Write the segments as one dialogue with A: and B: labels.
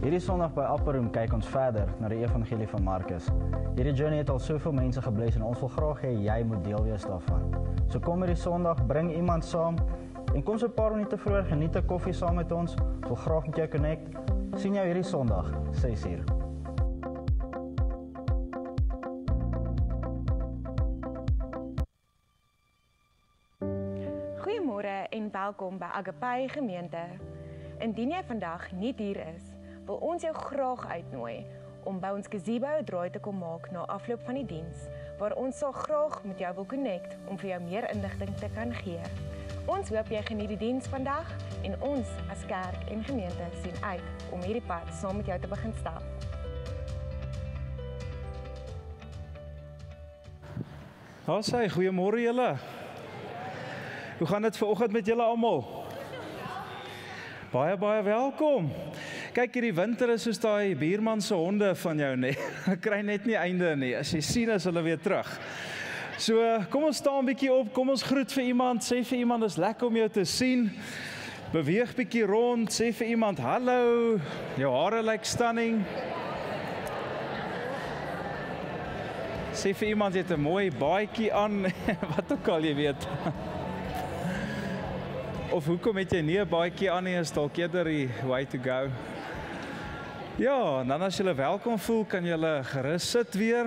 A: Hierdie Sondag by Upper Room kyk ons verder na die evangelie van Markus. Hierdie journey het al soveel mense gebless en ons wil graag hê jy moet deel wees daarvan. So kom hierdie Sondag, bring iemand saam en kom so 'n paar minute vroeër, geniet 'n koffie saam met ons. Ons wil graag met jou connect. Sien jou hierdie Sondag, 6:00.
B: Goeiemôre en welkom by Agape Gemeente. Indien jy vandag nie hier is, wil ons jou graag uitnooi om by ons gazebo 'n draai te kom maak na afloop van die diens, waar ons sal graag met jou wil connect om vir jou meer inligting te kan gee. Ons hoop jy geniet die diens vandag en ons as kerk en gemeente sien uit om hierdie pad saam met jou te begin stap.
C: Daar sê, goeiemôre julle. Hoe gaan dit vanoggend met julle almal? Baie welkom. Kyk, hierdie winter is soos daai buurman se honde van jou, nee. Kry net nie einde nie. As jy sien, is hulle weer terug. So, kom ons staan 'n bietjie op, kom ons groet vir iemand, sê vir iemand, is lekker om jou te sien. Beweeg bietjie rond, sê vir iemand, hallo, jou hare lyk stunning. Sê vir iemand, jy het 'n mooi baadjie aan, wat ook al jy weet. Of hoekom het jy nie 'n baadjie aan nie, is dalk eerder die way to go. Ja, en dan as julle welkom voel, kan julle gerus sit weer.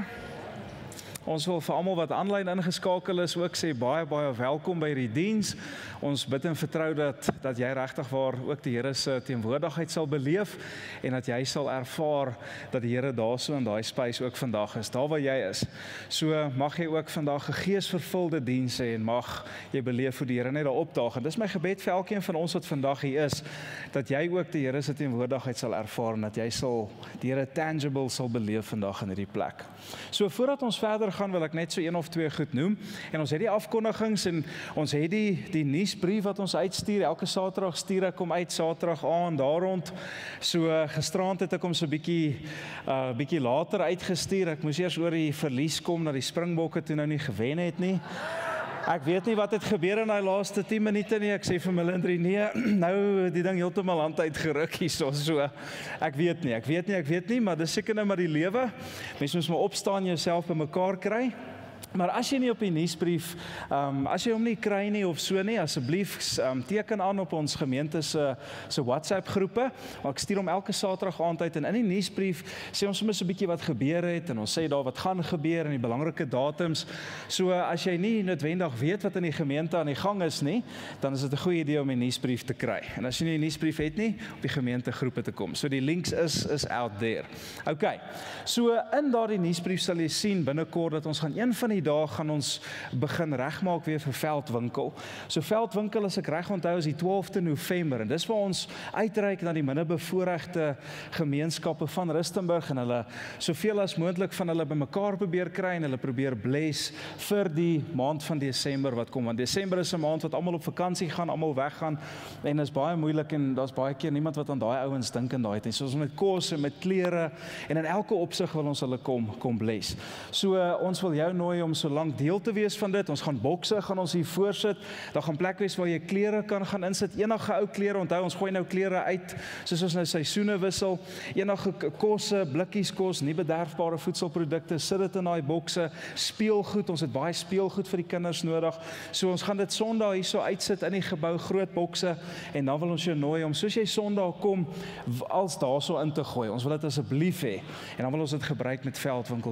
C: Ons wil vir almal wat aanlyn ingeskakel is ook sê baie welkom by hierdie diens. Ons bid en vertrou dat jy regtig waar ook die Here se teenwoordigheid sal beleef en dat jy sal ervaar dat die Here daarso in daai space ook vandag is, daar waar jy is. So mag jy ook vandag 'n geesvervulde diens hê en mag jy beleef hoe die Here net daar opdaag. En dis my gebed vir elkeen van ons wat vandag hier is, dat jy ook die Here se teenwoordigheid sal ervaar en dat jy sal die Here tangible sal beleef vandag in hierdie plek. So voordat ons verder gaan, wil ek net so een of twee goed noem. En ons het die afkondigings en ons het die nuusbrief wat ons uitstuur. Elke Saterdag stuur ek hom uit, Saterdag aan, daar rond. So gisterand het ek hom so bietjie later uitgestuur. Ek moes eers oor die verlies kom dat die Springbokke toe nou nie gewen het nie. Ek weet nie wat het gebeur in daai laaste 10 minute nie. Ek sê vir Melindrie, nee, nou die ding heeltemal hand uitgeruk hierso. So ek weet nie, maar dis seker nou maar die lewe. Mense moet maar opstaan, jouself bymekaar kry. Maar as jy nie op die nuusbrief, as jy hom nie kry nie of so nie, asseblief teken aan op ons gemeente se WhatsApp groepe. Maar ek stuur hom elke Saterdag aand uit en in die nuusbrief sê ons soms 'n bietjie wat gebeur het en ons sê daar wat gaan gebeur en die belangrike datums. So as jy nie noodwendig weet wat in die gemeente aan die gang is nie, dan is dit 'n goeie idee om die nuusbrief te kry. En as jy nie die nuusbrief het nie, op die gemeentegroepe te kom. So die links is out there. Okay. So in daardie nuusbrief sal jy sien binnekort dat ons gaan een van die dae gaan ons begin regmaak weer vir Veldwinkel. So Veldwinkel, as ek reg onthou, is die 12de November en dis waar ons uitreik na die minderbevoorregte gemeenskappe van Rustenburg en hulle soveel as moontlik van hulle bymekaar probeer kry en hulle probeer bless vir die maand van Desember wat kom. Want Desember is 'n maand wat almal op vakansie gaan, almal weggaan en is baie moeilik en daar's baie keer niemand wat aan daai ouens dink in daai tyd. So ons met kos en met klere en in elke opsig wil ons hulle kom bless. So ons wil jou nooi om so lank deel te wees van dit. Ons gaan bokse, gaan ons hier voorsit. Daar gaan plek wees waar jy klere kan gaan insit. Enige ou klere, onthou ons gooi nou klere uit, soos ons nou seisoene wissel. Enige kosse, blikkies kos, nie bederfbare voedselprodukte, sit dit in daai bokse. Speelgoed, ons het baie speelgoed vir die kinders nodig. So ons gaan dit Sondag hierso uitsit in die gebou, groot bokse en dan wil ons jou nooi om soos jy Sondag kom, als daarso in te gooi. Ons wil dit asseblief hê en dan wil ons dit gebruik met Veldwinkel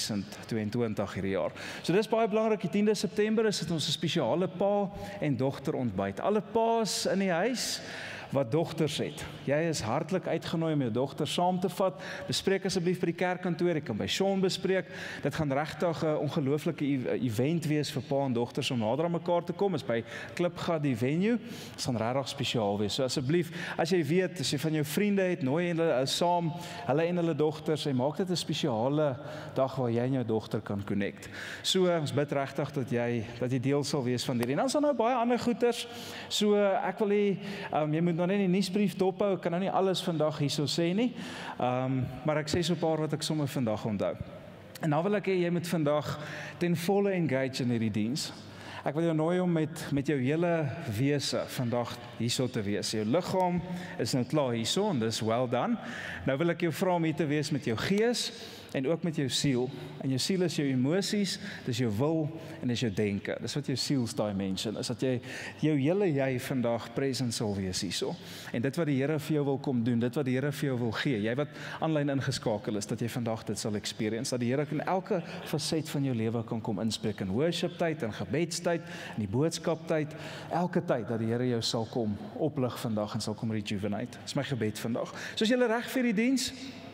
C: 2022 hierdie jaar. So dis baie belangrik, die 10de September is dit ons 'n spesiale pa en dogter ontbyt. Alle pa's in die huis wat dogters het. Jy is hartlik uitgenooi om jou dogter saam te vat. Bespreek asseblief by die kerkkantoor, jy kan by Sean bespreek. Dit gaan regtig 'n ongelooflike event wees vir pa en dogters om nader aan mekaar te kom. Is by Klipgat die venue. Dit gaan regtig spesiaal wees. So asseblief, as jy weet, as jy van jou vriende het, nooi hulle saam, hulle en hulle dogters, en maak dit 'n spesiale dag waar jy en jou dogter kan connect. So ons bid regtig dat jy deel sal wees van hierdie. En dan is daar nou baie ander goeters. So ek wil hê jy moet nou net die nuusbrief dophou. Ek kan nou nie alles vandag hierso sê nie. Maar ek sê so 'n paar wat ek sommer vandag onthou. En nou wil ek hê jy moet vandag ten volle engage in hierdie diens. Ek wil jou nooi om met jou hele wese vandag hierso te wees. Jou liggaam is nou klaar hierso en dis well done. Nou wil ek jou vra om hier te wees met jou gees en ook met jou siel. En jou siel is jou emosies, dis jou wil en dis jou denke. Dis wat jou sielsdimension is, dat jy jou hele jy vandag present sal wees hierso. En dit wat die Here vir jou wil kom doen, dit wat die Here vir jou wil gee, jy wat aanlyn ingeskakel is, dat jy vandag dit sal experience, dat die Here in elke faset van jou lewe kan kom inspreek, in worship tyd, in gebedstyd, in die boodskaptyd, elke tyd dat die Here jou sal kom oplig vandag en sal kom rejuvenate. Dis my gebed vandag. So as jy reg vir die diens,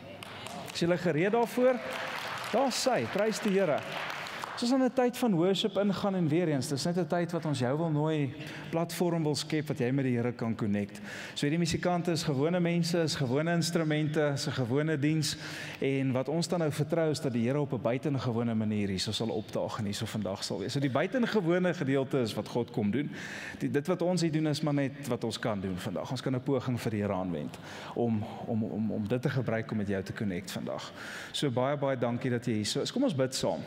C: is jy gereed daarvoor? Daar sê, prys die Here. Soos in 'n tyd van worship ingaan en weer eens, dis net 'n tyd wat ons jou wil nooi, platform wil skep wat jy met die Here kan connect. So die musikante is gewone mense, is gewone instrumente, is 'n gewone diens en wat ons dan nou vertrou is dat die Here op 'n buitengewone manier hierso sal opdaag en hierso vandag sal wees. So die buitengewone gedeelte is wat God kom doen. Dit wat ons hier doen is maar net wat ons kan doen vandag. Ons kan 'n poging vir die Here aanwend om dit te gebruik om met jou te connect vandag. So baie dankie dat jy hierso is. Kom ons bid saam.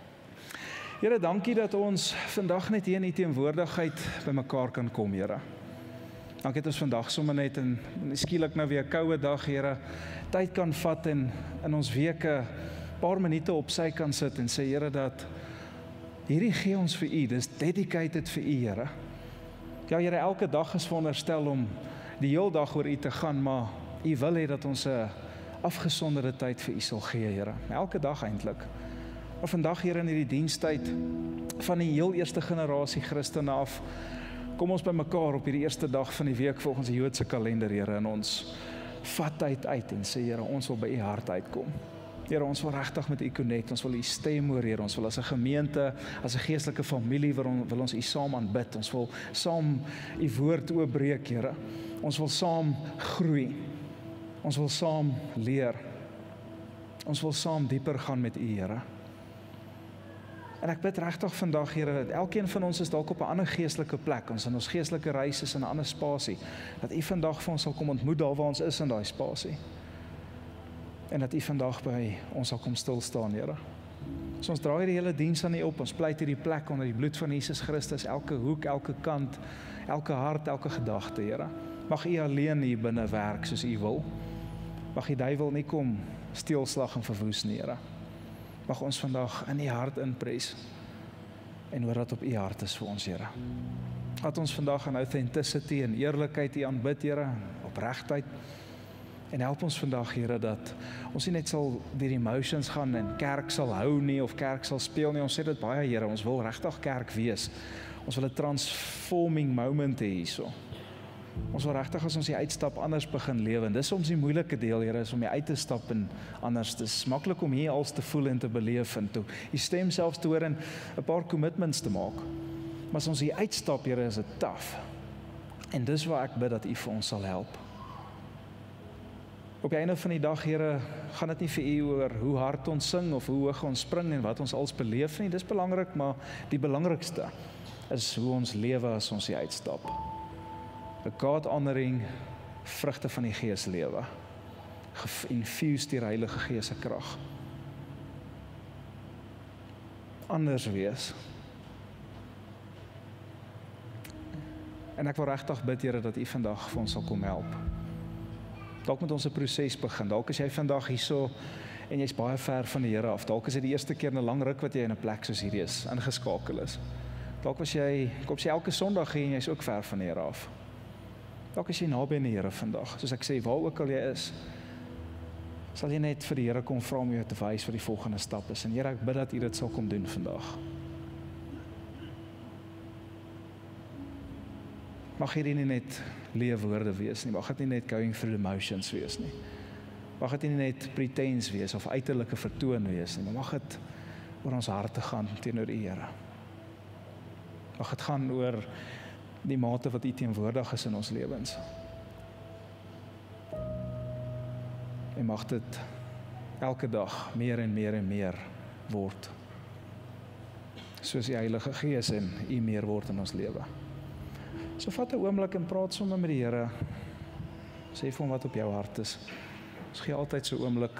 C: Here, dankie dat ons vandag net hier in die teenwoordigheid by mekaar kan kom, Here. Dankie dat ons vandag sommer net en skielik nou weer 'n koue dag, Here, tyd kan vat en in ons weke paar minute op sy kan sit en sê, Here, dat hierdie gee ons vir U, dis dedicated vir U, Here. Ja, Here, elke dag is veronderstel om die heel dag oor U te gaan, maar U wil hê dat ons 'n afgesonderde tyd vir U sal gee, Here. Elke dag eintlik. Maar vandag hier in hierdie dienstyd van die heel eerste generasie Christene af, kom ons by mekaar op hierdie eerste dag van die week volgens die Joodse kalender, Here, en ons vat tyd uit en sê, Here, ons wil by U hart uitkom. Here, ons wil regtig met U connect, ons wil U stem hoor, Here, ons wil as 'n gemeente, as 'n geestelike familie wil ons U saam aanbid, ons wil saam U woord oopbreek, Here. Ons wil saam groei. Ons wil saam leer. Ons wil saam dieper gaan met U, Here. En ek bid regtig vandag, Here, dat elkeen van ons is dalk op 'n ander geestelike plek, ons in ons geestelike reis is in 'n ander spasie, dat U vandag vir ons sal kom ontmoet daar waar ons is in daai spasie. En dat U vandag by ons sal kom stil staan, Here. So ons draai die hele diens aan U op, ons pleit hierdie plek onder die bloed van Jesus Christus, elke hoek, elke kant, elke hart, elke gedagte, Here. Mag U alleen hier binne werk soos U wil. Mag die duiwel nie kom steel, slag en verwoes nie, Here. Mag ons vandag in U hart inpres en hoor dat op U hart is vir ons, Here. Laat ons vandag in authenticity en eerlikheid U aanbid, Here, opregtheid. En help ons vandag, Here, dat ons nie net sal deur die emotions gaan en kerk sal hou nie of kerk sal speel nie. Ons sê dit baie, Here, ons wil regtig kerk wees. Ons wil 'n transforming moment hê hierso. Ons wil regtig as ons die uitstap anders begin lewe. En dis soms die moeilike deel, Here, is om die uit te stap en anders. Dit is maklik om hier als te voel en te beleef en toe U stem selfs te hoor en 'n paar commitments te maak. Maar as ons hier uitstap, Here, is dit taaf. En dis waar ek bid dat U vir ons sal help. Op die einde van die dag, Here, gaan dit nie vir U oor hoe hard ons sing of hoe hoog ons spring en wat ons als beleef nie. Dis belangrik, maar die belangrikste is hoe ons lewe as ons hier uitstap. 'n God-honoring, vrugte van die Gees lewe, infused deur die Heilige Gees se krag. Anders wees. En ek wil regtig bid, Here, dat U vandag vir ons sal kom help. Dalk moet ons 'n proses begin. Dalk is jy vandag hierso en jy's baie ver van die Here af. Dalk is dit die eerste keer in 'n lang ruk wat jy in 'n plek soos hierdie is, ingeskakel is. Dalk was jy, kom jy elke Sondag hier en jy's ook ver van die Here af. Dalk is jy naby aan die Here vandag. Soos ek sê, waar ook al jy is, sal jy net vir die Here kom vra om jou te wys wat die volgende stap is. En Here, ek bid dat U dit sal kom doen vandag. Mag hierdie nie net leë woorde wees nie. Mag dit nie net going through the motions wees nie. Mag dit nie net pretense wees of uiterlike vertoon wees nie. Maar mag dit oor ons harte gaan teenoor U, Here. Mag dit gaan oor die mate wat U teenwoordig is in ons lewens. En mag dit elke dag meer en meer en meer word. Soos die Heilige Gees en U meer word in ons lewe. So vat 'n oomblik en praat sommer met die Here. Sê vir hom wat op jou hart is. Ons gee altyd so 'n oomblik.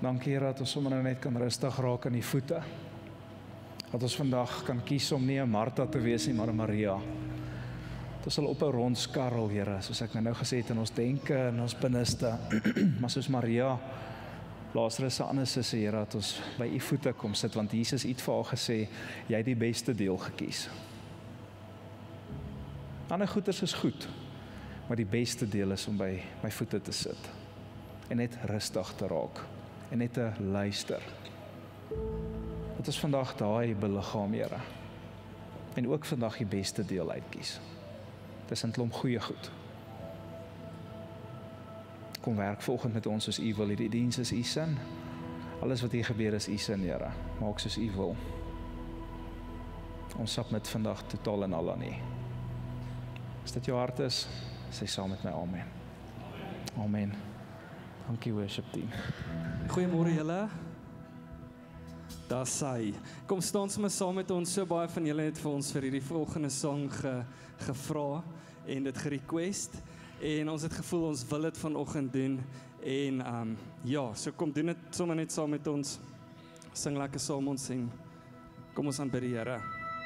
C: Dankie Here dat ons sommer nou net kan rustig raak aan die voete. Dat ons vandag kan kies om nie 'n Martha te wees nie, maar 'n Maria. Dat ons sal op 'n rondskarrel, Here, soos ek nou gesê het in ons denke en ons binneste, maar soos Maria, Lazarus se ander sussie, Here, dat ons by u voete kom sit, want Jesus het vir haar gesê, jy het die beste deel gekies. Ander goeders is goed, maar die beste deel is om by my voete te sit en net rustig te raak en net te luister. Dat ons vandag daai beliggaam, Here, en ook vandag die beste deel uitkies. Dis 'n klomp goeie goed. Kom werk volgend met ons soos u wil, hierdie diens is u sin. Alles wat hier gebeur is u sin, Here. Maak soos u wil. Ons submit vandag totaal en al aan u. As dit jou hart is, sê saam met my amen. Amen. Dankie worship team.
D: Goeiemôre julle. Daar sy. Kom staan sommer saam met ons. So baie van julle het vir ons vir hierdie volgende sang gevra en dit gerequest. En ons het gevoel ons wil dit vanoggend doen. En ja, so kom doen dit sommer net saam met ons. Sing lekker saam ons en kom ons aanbid die Here.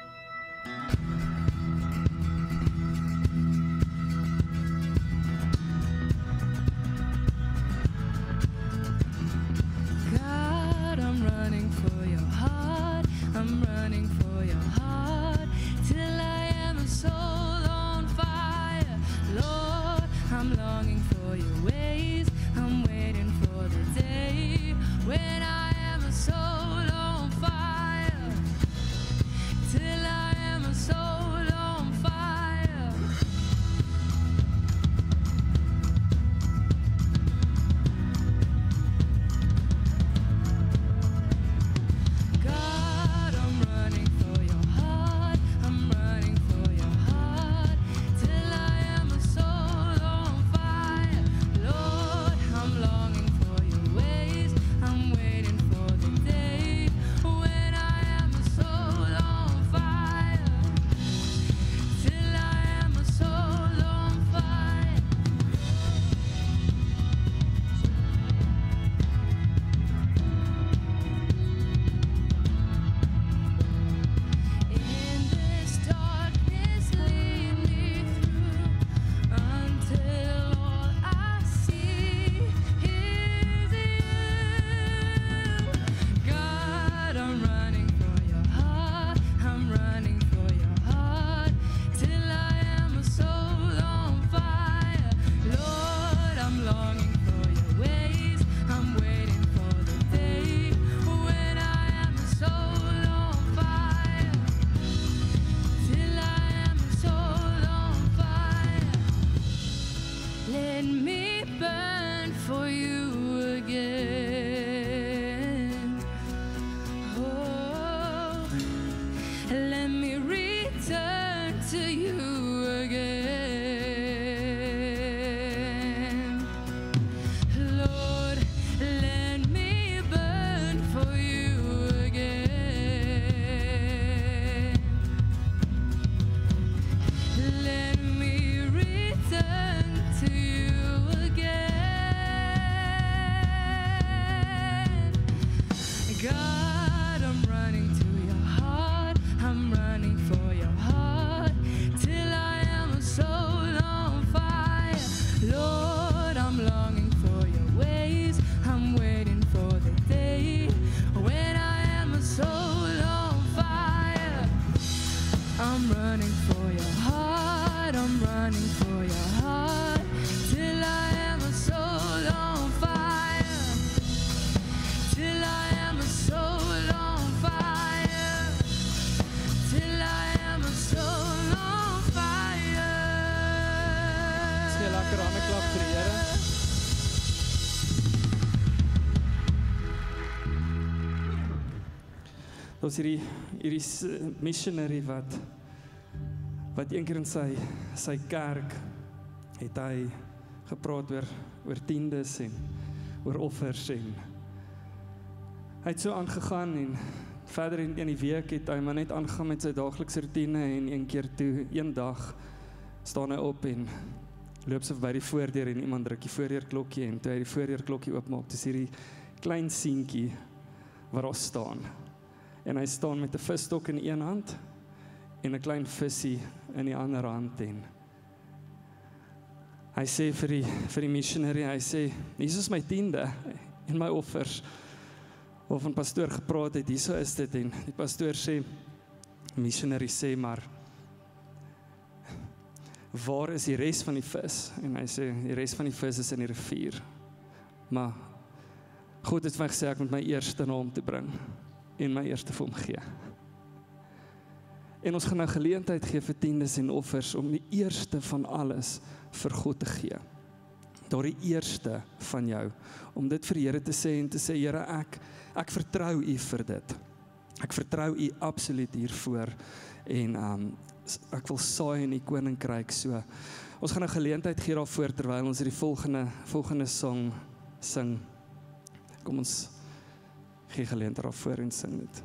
D: Ons hierdie missionary wat een keer in sy kerk het hy gepraat oor tiendes en oor offers en hy het so aangegaan en verder in die week het hy maar net aangegaan met sy daaglikse rutine en een keer toe, een dag staan hy op en loop sy by die voordeur en iemand druk die voordeurklokkie en toe hy die voordeurklokkie oopmaak, dis hierdie klein seentjie wat daar staan. En hy staan met 'n visstok in een hand en 'n klein visie in die ander hand en hy sê vir die missionary, hy sê, hier is my 10de en my offers, waarvan pastoor gepraat het, hierso is dit, en die pastoor sê, missionary sê, maar waar is die res van die vis? En hy sê, die res van die vis is in die rivier, maar God het vir my gesê, ek moet my eerste na hom toe bring, en my eerste vir hom gee. En ons gaan nou geleentheid gee vir tiendes en offers, om die eerste van alles vir God te gee. Daar die eerste van jou, om dit vir die Here te sê, en te sê, Here, ek vertrou U vir dit. Ek vertrou U absoluut hiervoor, en ek wil saai in die koninkryk, so. Ons gaan 'n geleentheid gee daarvoor, terwyl ons die volgende song sing. Kom ons gee geleentheid daarvoor en sing dit.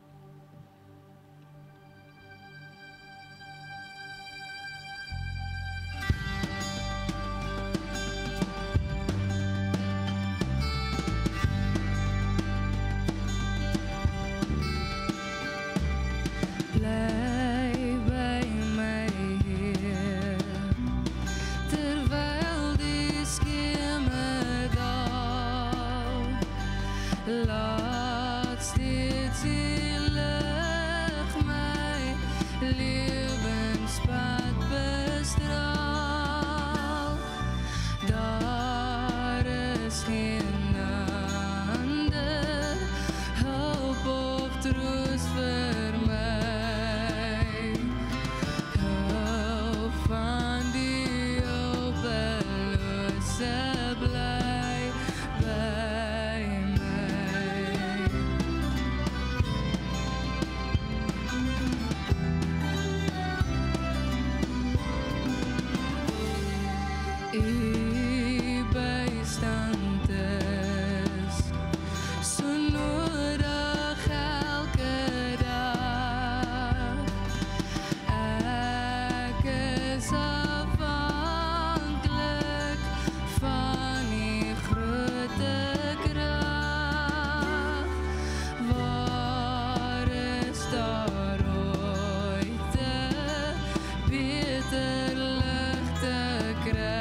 E: Laat steeds die lig my lewenspad bestraal. Daar is geen ander hulp of troost vir my. Hulp van die hulpelose bly by U bystand is so nodig elke dag. Ek is afhanklik van die grote krag. Waar is daar ooit 'n beter lig te kry?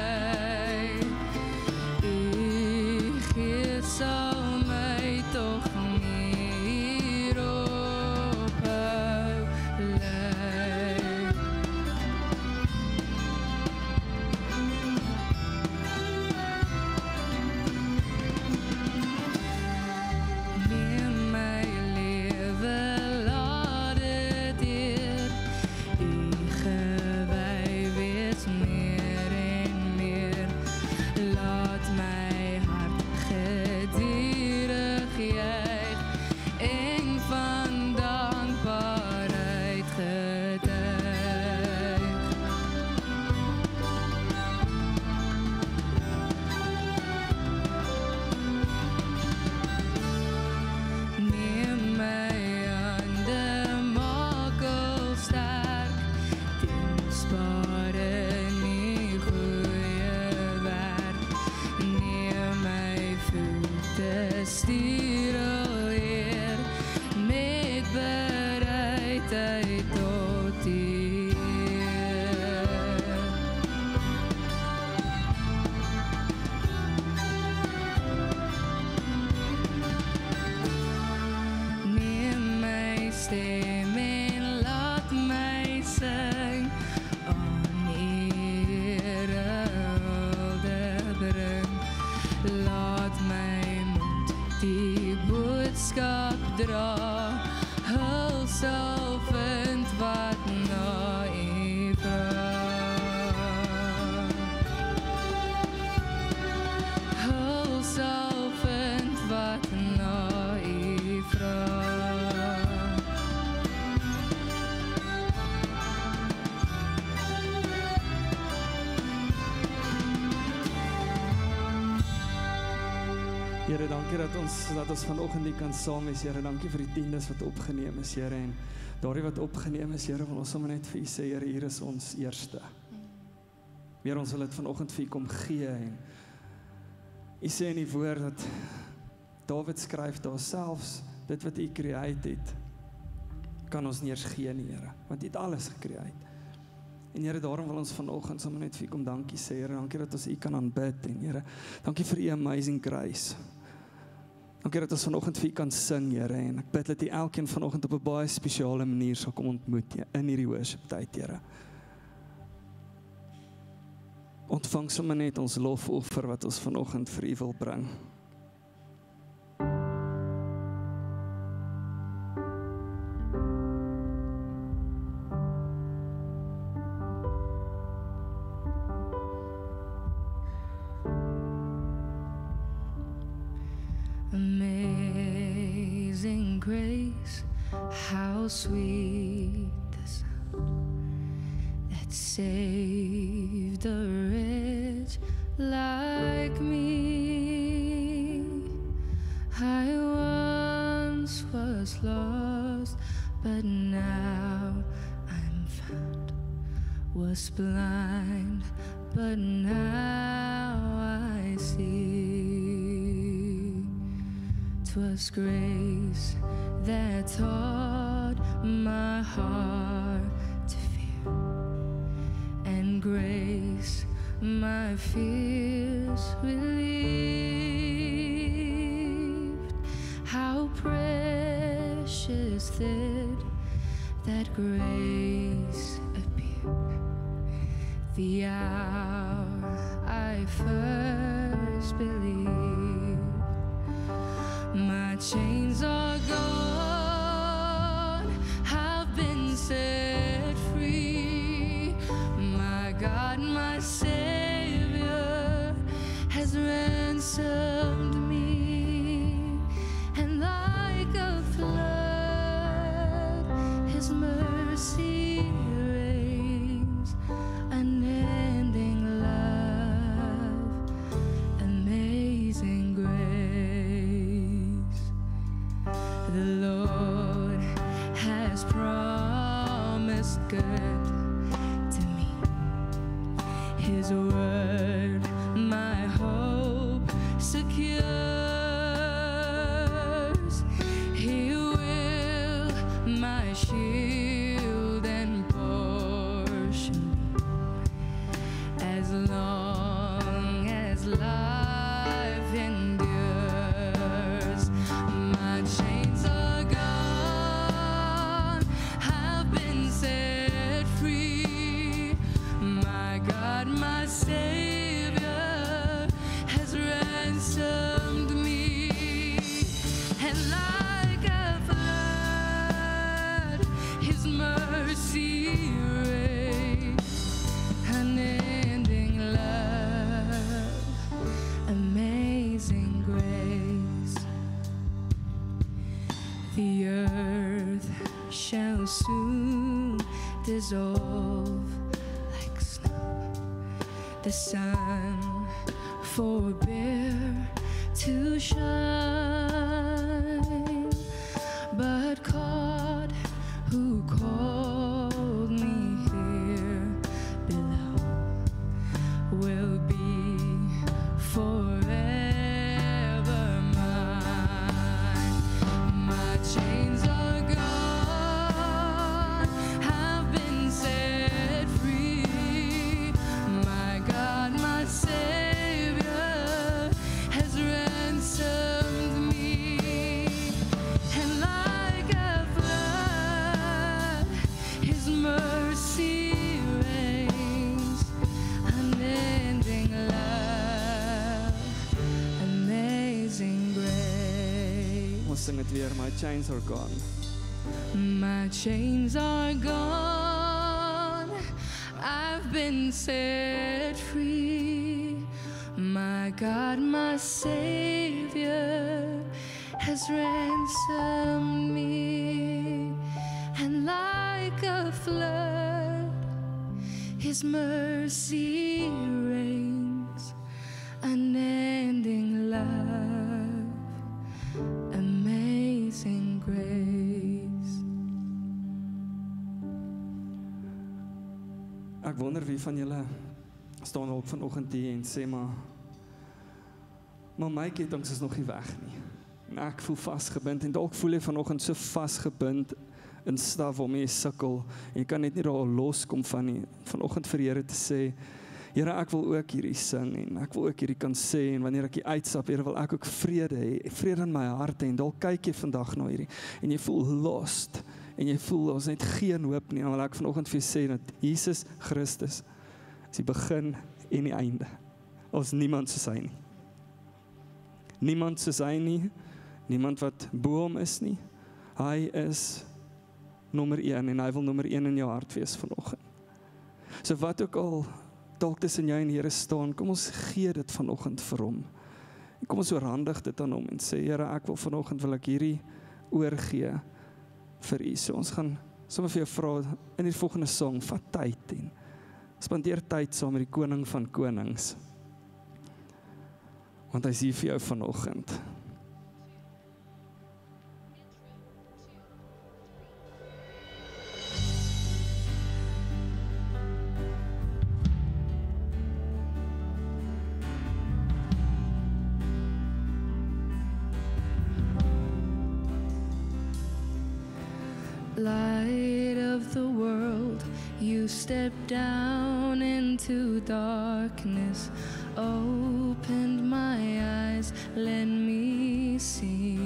E: Sal my toch nie ophou lei. Neem my lewe, laat dit deur U gewy wees meer en meer. Laat my hart gedurig juig en van dankbaarheid getuig. Neem my hande, maak al sterk, dienstbaar in die goeie werk. Neem my voete, stuur al Heer, met bereidheid tot U eer. Neem my stem en laat my sing, aan Here hulde bring. Laat my mond die boodskap dra, hul sal vind wat na U vra. Hul sal vind wat na U vra.
D: Here, dankie dat ons vanoggend hier kan saam wees, Here. Dankie vir die tiendes wat opgeneem is, Here. En daardie wat opgeneem is, Here, wil ons sommer net vir U sê, Here, hier is ons eerste. Here, ons wil dit vanoggend vir U kom gee. En U sê in die woord dat Dawid skryf daar selfs dit wat U create het, kan ons nie eens gee nie, Here, want U het alles gecreate. En Here, daarom wil ons vanoggend sommer net vir U kom dankie sê, Here, dankie dat ons U kan aanbid, en Here, dankie vir U amazing grace. Dankie dat ons vanoggend vir U kan sing, Here, en ek bid dat U elkeen vanoggend op 'n baie spesiale manier sal kom ontmoet, in hierdie worship tyd, Here. Ontvang sommer net ons lofoffer wat ons vanoggend vir U wil bring.
E: Amazing grace, how sweet the sound that saved a wretch like me. I once was lost, but now I'm found. Was blind, but now I see. 'Twas grace that taught my heart to fear, and grace my fears relieved. How precious did that grace appear, the hour I first believed. My chains are gone, I've been set free. My God, my Savior has ransomed me, and like a flood, His mercy reigns, unending love, amazing grace. The Lord has promised good to me. His word my hope secures. He will my shield and portion be, as long as life endures. My chains are gone, I've been set free. My God, my Savior has ransomed me, and like a flood, His mercy reigns, unending love, amazing grace. The earth shall soon dissolve like snow. The sun forbear to shine, but God who called me here below will be forever mine. My chains are gone, I've been set free. My God, my Savior has ransomed me, and like a flood, His mercy reigns, unending love, amazing grace.
D: Ons sing dit weer, my chains are gone.
E: My chains are gone, I've been set free. My God, my Savior has ransomed me, and like a flood, His mercy reigns, unending love, amazing grace.
D: Ek wonder wie van julle staan ook vanoggend hier en sê maar my kettinge is nog nie weg nie. En ek voel vasgebind en dalk voel jy vanoggend so vasgebind in staf waarmee jy sukkel en jy kan net nie daar loskom van nie. Vanoggend vir Here te sê, Here, ek wil ook hierdie sing en ek wil ook hierdie kan sê en wanneer ek hier uitstap, Here, wil ek ook vrede hê, vrede in my hart hê en dalk kyk jy vandag na hierdie en jy voel lost en jy voel ons net geen hoop nie, dan wil ek vanoggend vir jou sê dat Jesus Christus is die begin en die einde. Ons niemand soos hy nie. Niemand soos hy nie, niemand wat bo hom is nie. Hy is nommer 1 en hy wil nommer 1 in jou hart wees vanoggend. So wat ook al dalk tussen jy en Here staan, kom ons gee dit vanoggend vir hom. En kom ons oorhandig dit aan hom en sê, Here, ek wil vanoggend wil ek hierdie oorgee vir U. So ons gaan sommer vir jou vra in die volgende song, vat tyd en spandeer tyd saam met die koning van konings. Want hy is hier vir jou vanoggend.
E: Light of the world, you stepped down into darkness, opened my eyes, let me see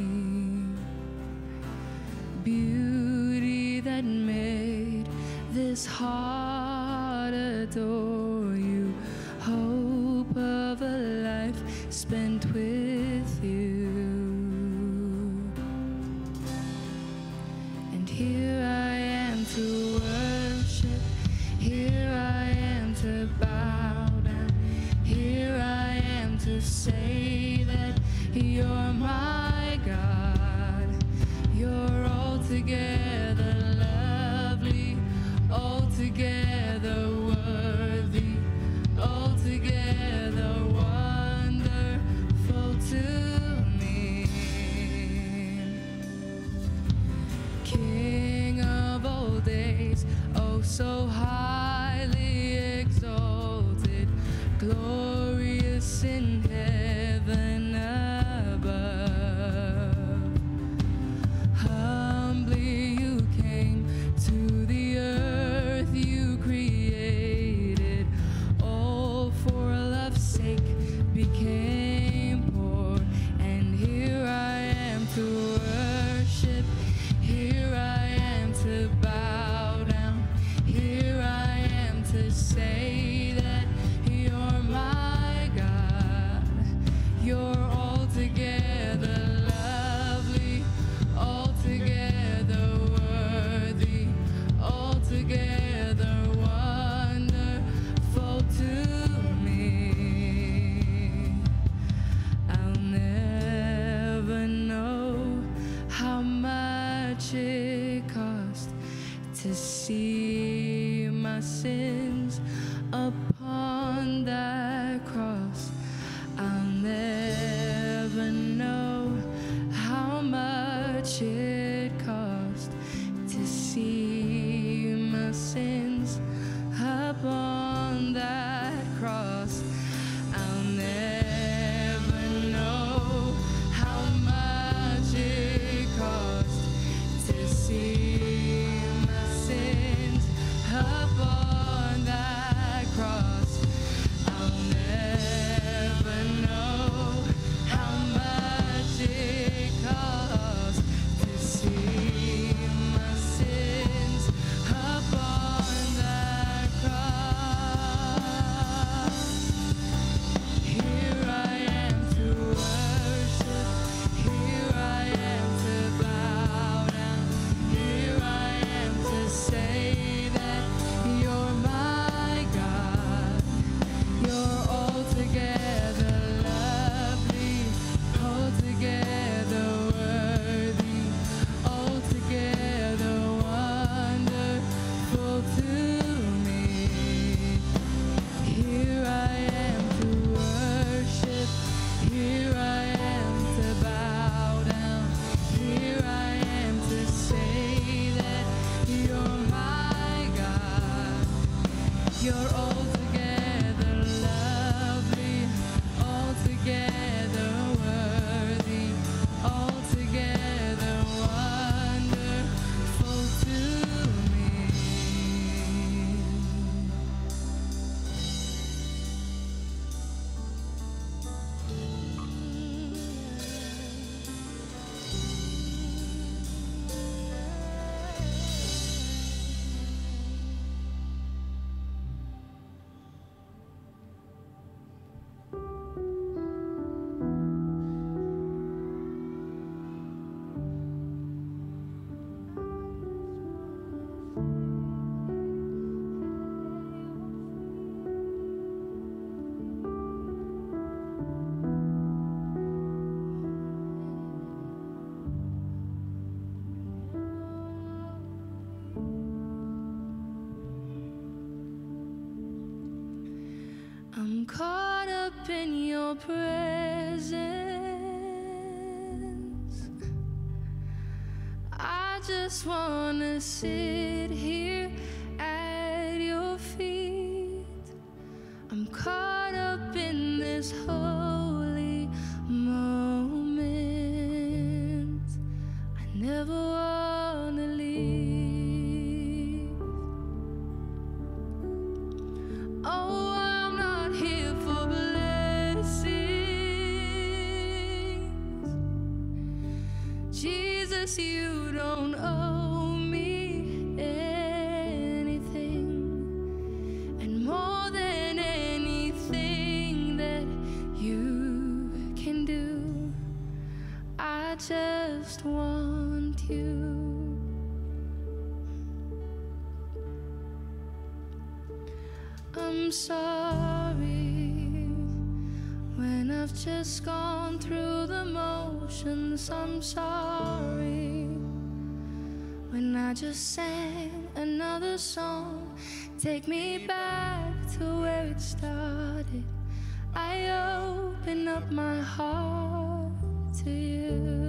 E: beauty that made this heart adore you, hope of a life spent with you. Here I am to worship, here I am to bow down, here I am to say that you're my God. You're altogether lovely, altogether worthy, altogether wonderful to me. King of all days, oh so highly exalted, glorious in heaven above. Humbly you came to the earth you created, all for love's sake became poor, and here I am to worship, here I am to bow down, here I am to say that you're my God. You're altogether lovely, altogether worthy, altogether wonderful to me. I'll never know how much it cost to see my sins upon that cross. I'll never presence. I just wanna sit here at your feet. I'm caught up in this holy moment. I never wanna leave. Oh, I'm not here for blessings. Jesus, you don't owe me anything. And more than anything that you can do, I just want you. I'm sorry when I've just gone through the motions. I'm sorry when I just sang another song. Take me back to where it started. I open up my heart to you.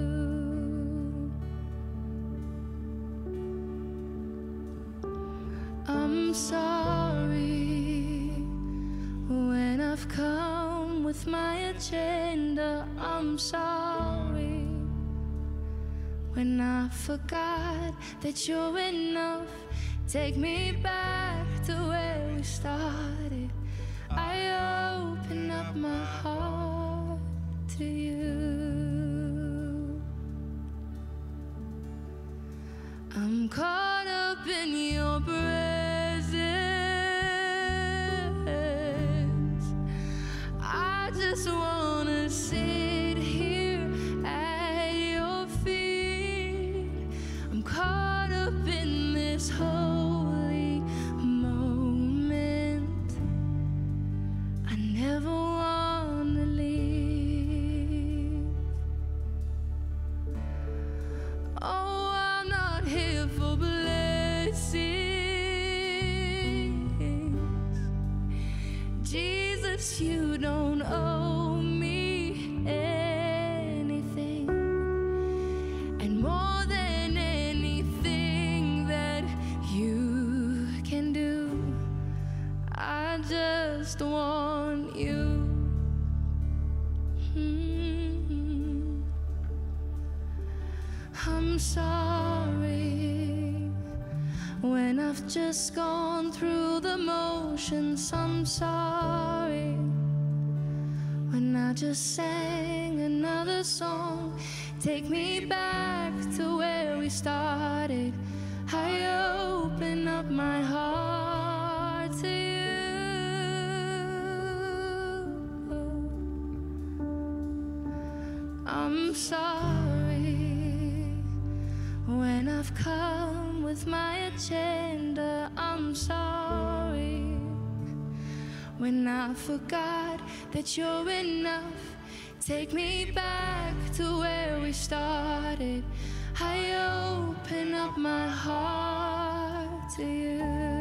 E: I'm sorry when I've come with my agenda. I'm sorry when I forgot that you're enough. Take me back to where we started. I open up my heart to you. I'm caught up in your presence. I just wanna sit here at your feet. I'm caught up in this holy moment. I never wanna leave. Oh, I'm not here for blessings. Jesus, you don't owe me anything. And more than anything that you can do, I just want you. I'm sorry when I've just gone through the motions. I'm sorry when I just sang another song. Take me back to where we started. I open up my heart to you. I'm sorry when I've come with my agenda. I'm sorry when I forgot that you're enough. Take me back to where we started. I open up my heart to you.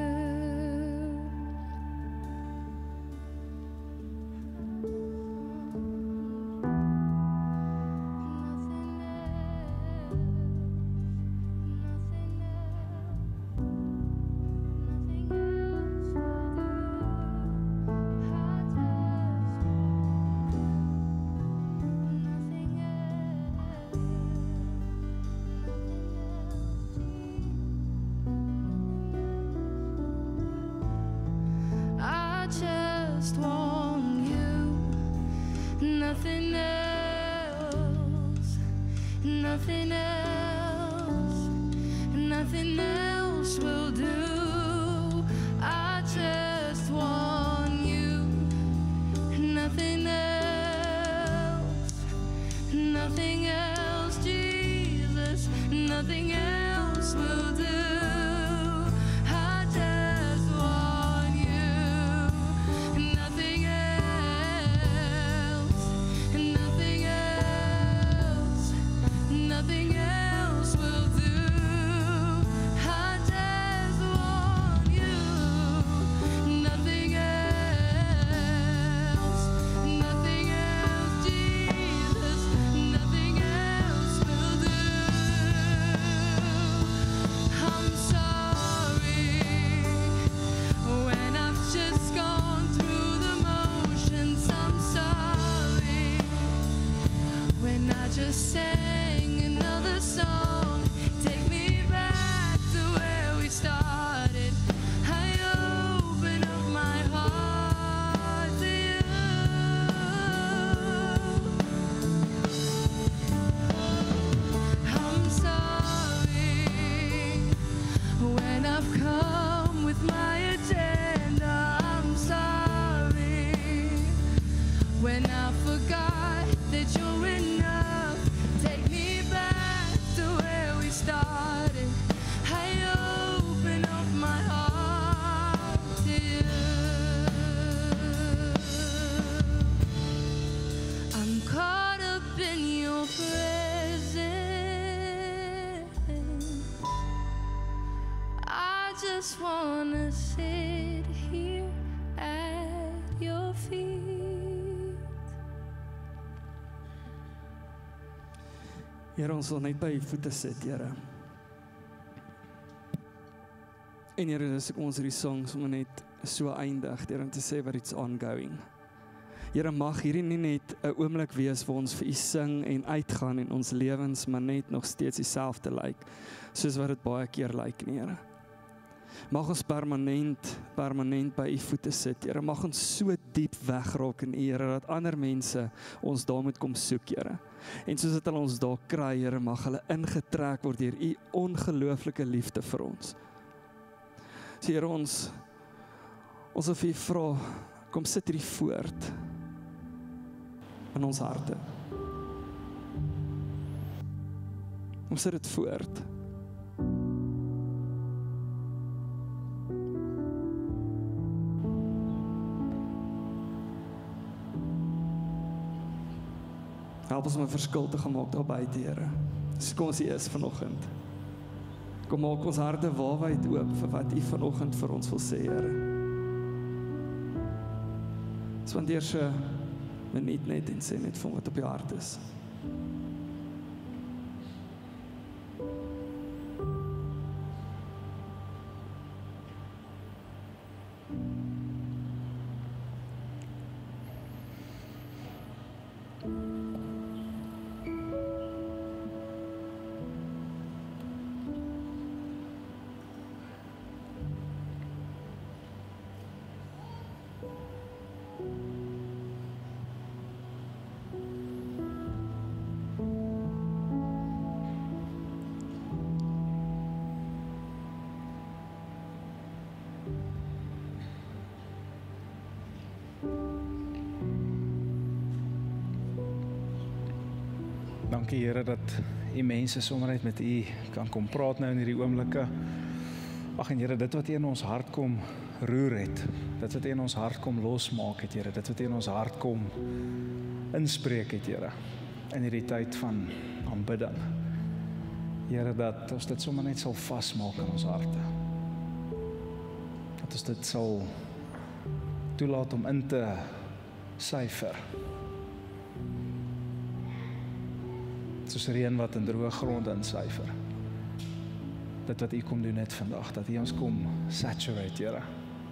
E: Just want you, nothing else, nothing else, nothing else will do. I just want you, nothing else, nothing else, Jesus, nothing else will do. Nothing else will do. I just want you. Nothing else. just sang another song. Take me back to where we started. I open up my heart to you. I'm sorry when I've come with my agenda. I'm sorry when I forgot that you're enough. Take me back to where we started. I open up my heart to you. I'm caught up in your presence. I just wanna sit here at your feet.
D: Here, ons wil net by u voete sit, Here. En Here, dis ek ons hierdie songs om net so eindig, Here, om te sê wat it's ongoing. Here, mag hierdie nie net 'n oomblik wees waar ons vir u sing en uitgaan en ons lewens maar net nog steeds dieselfde lyk, soos wat dit baie keer lyk, nie, Here. Mag ons permanent by u voete sit, Here. Mag ons so diep wegraak in u, Here, dat ander mense ons daar moet kom soek, Here. En soos dat hulle ons daar kry, Here, mag hulle ingetrek word deur u ongelooflike liefde vir ons. So, Here, ons wil vir u vra, kom sit hierdie voort in ons harte. Kom sit dit voort. Help ons om 'n verskil te gaan maak daar buite, Here. Dis kom ons hier is vanoggend. Kom maak ons harte waarwyd oop vir wat u vanoggend vir ons wil sê, Here. Spandeer so 'n minuut net en sê net vir wat op jou hart is.
C: Dankie Here dat u mense sommer net met u kan kom praat nou in hierdie oomblikke. Ag en Here, dit wat u in ons hart kom roer het, dit wat u in ons hart kom losmaak het, Here, dit wat u in ons hart kom inspreek het, Here, in hierdie tyd van aanbidding. Here, dat ons dit sommer net sal vasmaak in ons harte. Dat ons dit sal toelaat om in te syfer. Soos reën wat in droë grond insyfer. Dit wat u kom doen net vandag, dat u ons kom saturate, Here.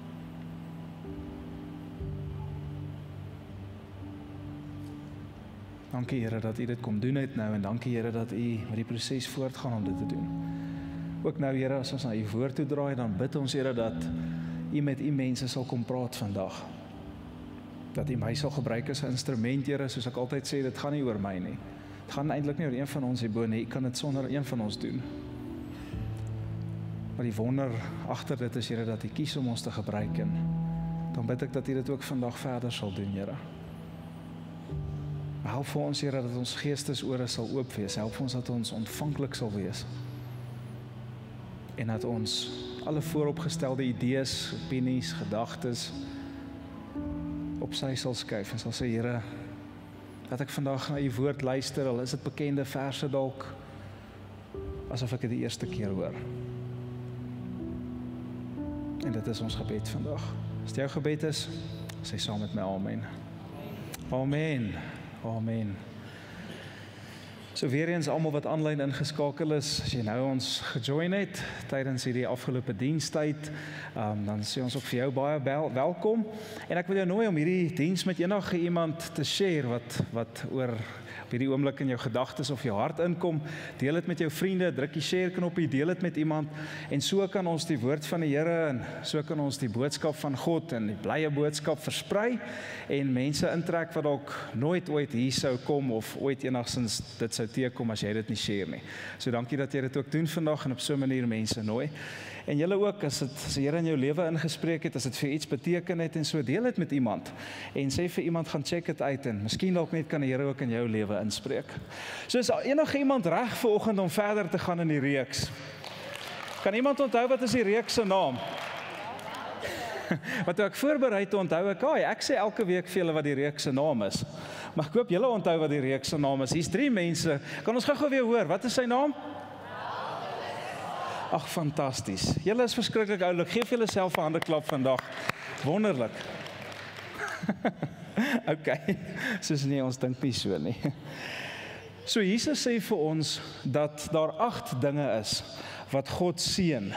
C: Dankie Here dat u dit kom doen het nou en dankie Here dat u met die proses voortgaan om dit te doen. Ook nou Here, as ons na u woord toe draai, dan bid ons Here dat u met u mense sal kom praat vandag. Dat u my sal gebruik as 'n instrument, Here, soos ek altyd sê, dit gaan nie oor my nie. Het gaan eintlik nie oor een van ons hierbo nie, ek kan dit sonder een van ons doen. Maar die wonder agter dit is, Here, dat u kies om ons te gebruik en dan bid ek dat u dit ook vandag verder sal doen, Here. Help vir ons, Here, dat ons geestesore sal oop wees. Help vir ons dat ons ontvanklik sal wees. En dat ons alle vooropgestelde idees, opinies, gedagtes op sy sal skuif en sal sê, Here, dat ek vandag na u woord luister, al is dit bekende verse dalk, asof ek dit die eerste keer hoor. En dit is ons gebed vandag. As dit jou gebed is, sê saam met my amen. Amen. Amen. So weer eens almal wat aanlyn ingeskakel is, as jy nou ons gejoin het tydens hierdie afgelope dienstyd, dan sê ons ook vir jou baie welkom. En ek wil jou nooi om hierdie diens met enige iemand te share wat oor op hierdie oomblik in jou gedagtes of jou hart inkom. Deel dit met jou vriende, druk die share knoppie, deel dit met iemand en so kan ons die woord van die Here en so kan ons die boodskap van God en die blye boodskap versprei en mense intrek wat dalk nooit ooit hier sou kom of ooit enigstens dit sou teekom as jy dit nie share nie. So dankie dat jy dit ook doen vandag en op so 'n manier mense nooi. En julle ook, as die Here in jou lewe ingespreek het, as dit vir iets beteken het en so, deel dit met iemand en sê vir iemand gaan check dit uit en miskien dalk net kan die Here ook in jou lewe inspreek. So is enige iemand reg vanoggend om verder te gaan in die reeks? Kan iemand onthou wat is die reeks se naam? Wat ek voorberei te onthou ek sê elke week vir julle wat die reeks se naam is. Maar ek hoop julle onthou wat die reeks se naam is. Hier's 3 mense. Kan ons gou-gou weer hoor, wat is sy naam? Ag, fantasties. Julle is verskriklik oulik. Geef julle self 'n handeklap vandag. Wonderlik. Okay. Soos nie, ons dink nie so nie. So Jesus sê vir ons dat daar 8 dinge is wat God seën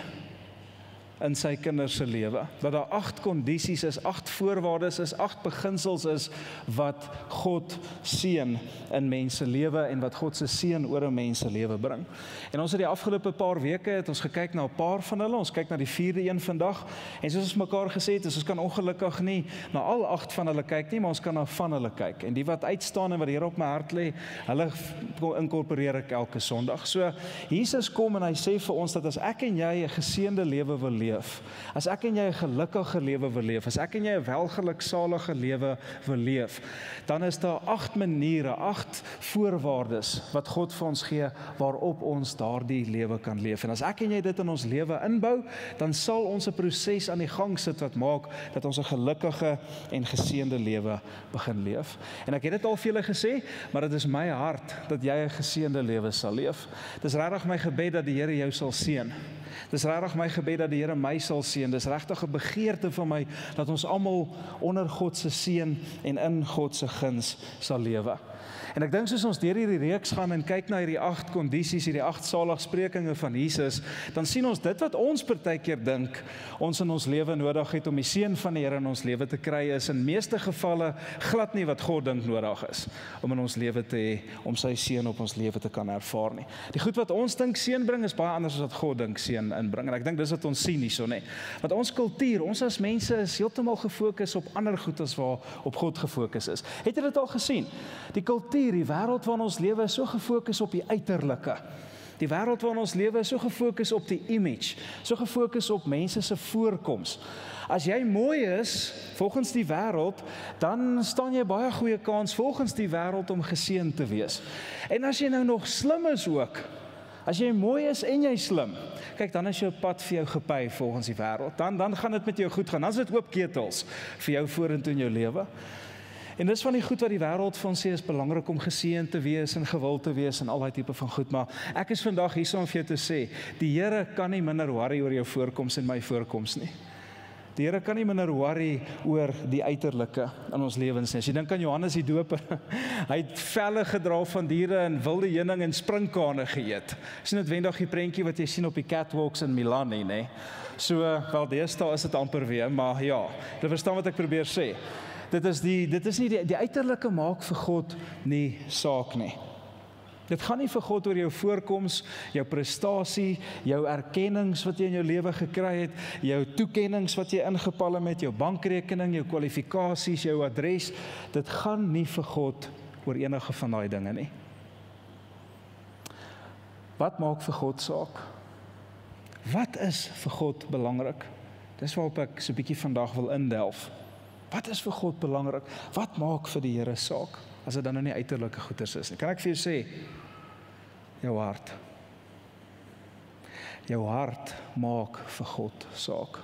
C: in sy kinders se lewe. Dat daar 8 kondisies is, 8 voorwaardes is, 8 beginsels is wat God seën in mense lewe en wat God se seën oor 'n mens se lewe bring. En ons het die afgelope paar weke het ons gekyk na 'n paar van hulle. Ons kyk na die 4de een vandag. En soos ons mekaar gesê het, ons kan ongelukkig nie na al 8 van hulle kyk nie, maar ons kan na van hulle kyk. En die wat uitstaan en wat hier op my hart lê, hulle inkorporeer ek elke Sondag. So Jesus kom en hy sê vir ons dat as ek en jy 'n geseënde lewe wil leef, as ek en jy 'n gelukkige lewe wil leef, as ek en jy 'n welgeluksalige lewe wil leef, dan is daar 8 maniere, 8 voorwaardes wat God vir ons gee waarop ons daardie lewe kan leef. En as ek en jy dit in ons lewe inbou, dan sal ons 'n proses aan die gang sit wat maak dat ons 'n gelukkige en geseënde lewe begin leef. En ek het dit al vir julle gesê, maar dit is my hart dat jy 'n geseënde lewe sal leef. Dis regtig my gebed dat die Here jou sal seën. Dis regtig my gebed dat die Here my sal seën. Dis regtig 'n begeerte van my dat ons almal onder God se seën en in God se guns sal lewe. En ek dink soos ons deur hierdie reeks gaan en kyk na hierdie 8 kondisies, hierdie 8 saligsprekinge van Jesus, dan sien ons dit wat ons partykeer dink ons in ons lewe nodig het om die seën van die Here in ons lewe te kry, is in meeste gevalle glad nie wat God dink nodig is om in ons lewe te hê, om sy seën op ons lewe te kan ervaar nie. Die goed wat ons dink seën bring is baie anders as wat God dink seën inbring. En ek dink dis wat ons sien hierso, nê. Want ons kultuur, ons as mense is heeltemal gefokus op ander goed as waar op God gefokus is. Het jy dit al gesien? Die kultuur, die wêreld waarin ons lewe is so gefokus op die uiterlike. Die wêreld waarin ons lewe is so gefokus op die image, so gefokus op mense se voorkoms. As jy mooi is, volgens die wêreld, dan staan jy baie goeie kans volgens die wêreld om geseën te wees. En as jy nou nog slim is ook, as jy mooi is en jy slim, kyk, dan is jou pad vir jou gepy volgens die wêreld. Dan gaan dit met jou goed gaan. Dan is dit oop ketels vir jou vorentoe in jou lewe. En dis van die goed wat die wêreld vir ons sê is belangrik om geseën te wees en gewild te wees en al daai tipe van goed, maar ek is vandag hier om vir jou te sê, die Here kan nie minder worry oor jou voorkoms en my voorkoms nie. Die Here kan nie minder worry oor die uiterlike in ons lewens nie. As jy dink aan Johannes die Doper, hy het velle gedra van diere en wilde heuning en springkane geëet. Dis nie noodwendig die prentjie wat jy sien op die catwalks in Milan nie, nê. So, wel deesdae is dit amper weer, maar ja, jy verstaan wat ek probeer sê. Dit is nie die uiterlike maak vir God nie saak nie. Dit gaan nie vir God oor jou voorkoms, jou prestasie, jou erkennings wat jy in jou lewe gekry het, jou toekennings wat jy ingepal het met jou bankrekening, jou kwalifikasies, jou adres. Dit gaan nie vir God oor enige van daai dinge nie. Wat maak vir God saak? Wat is vir God belangrik? Dis waarop ek so 'n bietjie vandag wil indelf. Wat is vir God belangrik? Wat maak vir die Here saak? As dit dan nou nie uiterlike goeders is nie. Kan ek vir jou sê, jou hart. Jou hart maak vir God saak.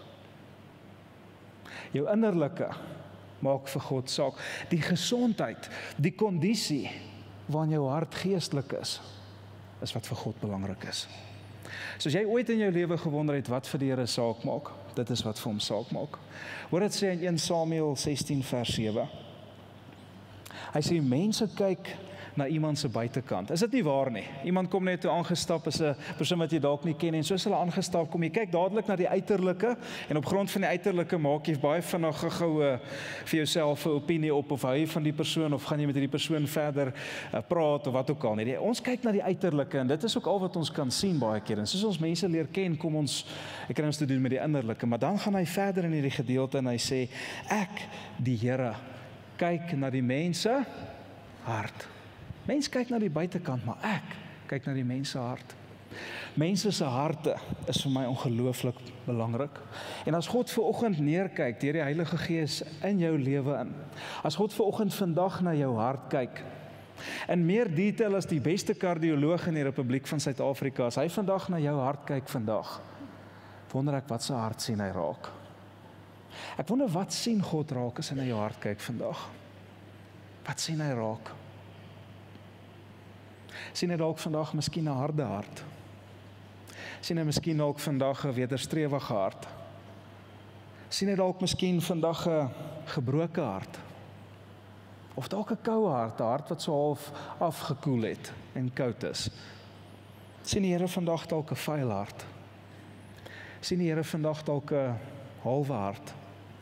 C: Jou innerlike maak vir God saak. Die gesondheid, die kondisie waarin jou hart geestelik is wat vir God belangrik is. So as jy ooit in jou lewe gewonder het wat vir die Here saak maak, dit is wat vir hom saak maak. Hoor dit sê in 1 Samuel 16 vers 7. Hy sê mense kyk na iemand se buitekant. Is dit nie waar nie? Iemand kom net toe aangestap, is 'n persoon wat jy dalk nie ken en soos hulle aangestap kom, jy kyk dadelik na die uiterlike en op grond van die uiterlike maak jy baie vinnig gou vir jouself 'n opinie op of hou jy van die persoon of gaan jy met hierdie persoon verder praat of wat ook al nie. Ons kyk na die uiterlike en dit is ook al wat ons kan sien baie keer. En soos ons mense leer ken, kom ons kry ons te doen met die innerlike, maar dan gaan hy verder in hierdie gedeelte en hy sê ek, die Here, kyk na die mense hart. Mens kyk na die buitekant, maar ek kyk na die mense hart. Mense se harte is vir my ongelooflik belangrik. En as God ver oggend neerkyk deur die Heilige Gees in jou lewe in, as God ver oggend vandag na jou hart kyk, in meer detail as die beste kardioloog in die Republiek van Suid-Afrika, as hy vandag na jou hart kyk vandag, wonder ek wat sy hart sien hy raak. Ek wonder wat sien God raak as hy na jou hart kyk vandag. Wat sien hy raak? Sien hy dalk vandag miskien 'n harde hart? Sien hy miskien dalk vandag 'n wederstrewige hart? Sien hy dalk miskien vandag 'n gebroke hart? Of dalk 'n koue hart, 'n hart wat so half afgekoel het en koud is? Sien die Here vandag dalk 'n vuil hart? Sien die Here vandag dalk 'n halwe hart?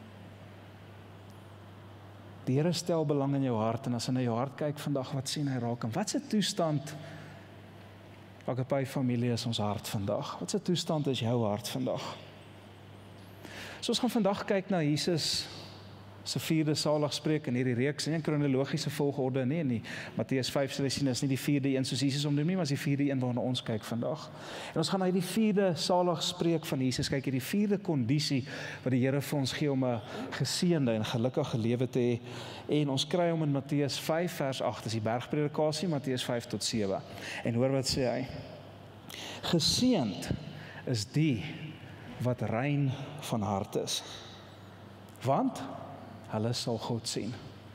C: Die Here stel belang in jou hart en as hy na jou hart kyk vandag, wat sien hy raak? En wat se toestand, Agape familie, is ons hart vandag? Wat se toestand is jou hart vandag? So ons gaan vandag kyk na Jesus se 4de saligspreek in hierdie reeks, nie in kronologiese volgorde nie, in die Matteus 5 sal jy sien, is nie die 4de een soos Jesus omnoem nie, maar is die 4de een waarna ons kyk vandag. En ons gaan na die 4de saligspreek van Jesus kyk, hierdie 4de kondisie wat die Here vir ons gee om 'n geseënde en gelukkige lewe te hê. En ons kry hom in Matteus 5 vers 8, dis die bergpredikasie, Matteus 5 tot 7. En hoor wat sê hy: Geseënd is die wat rein van hart is, want hulle sal God sien.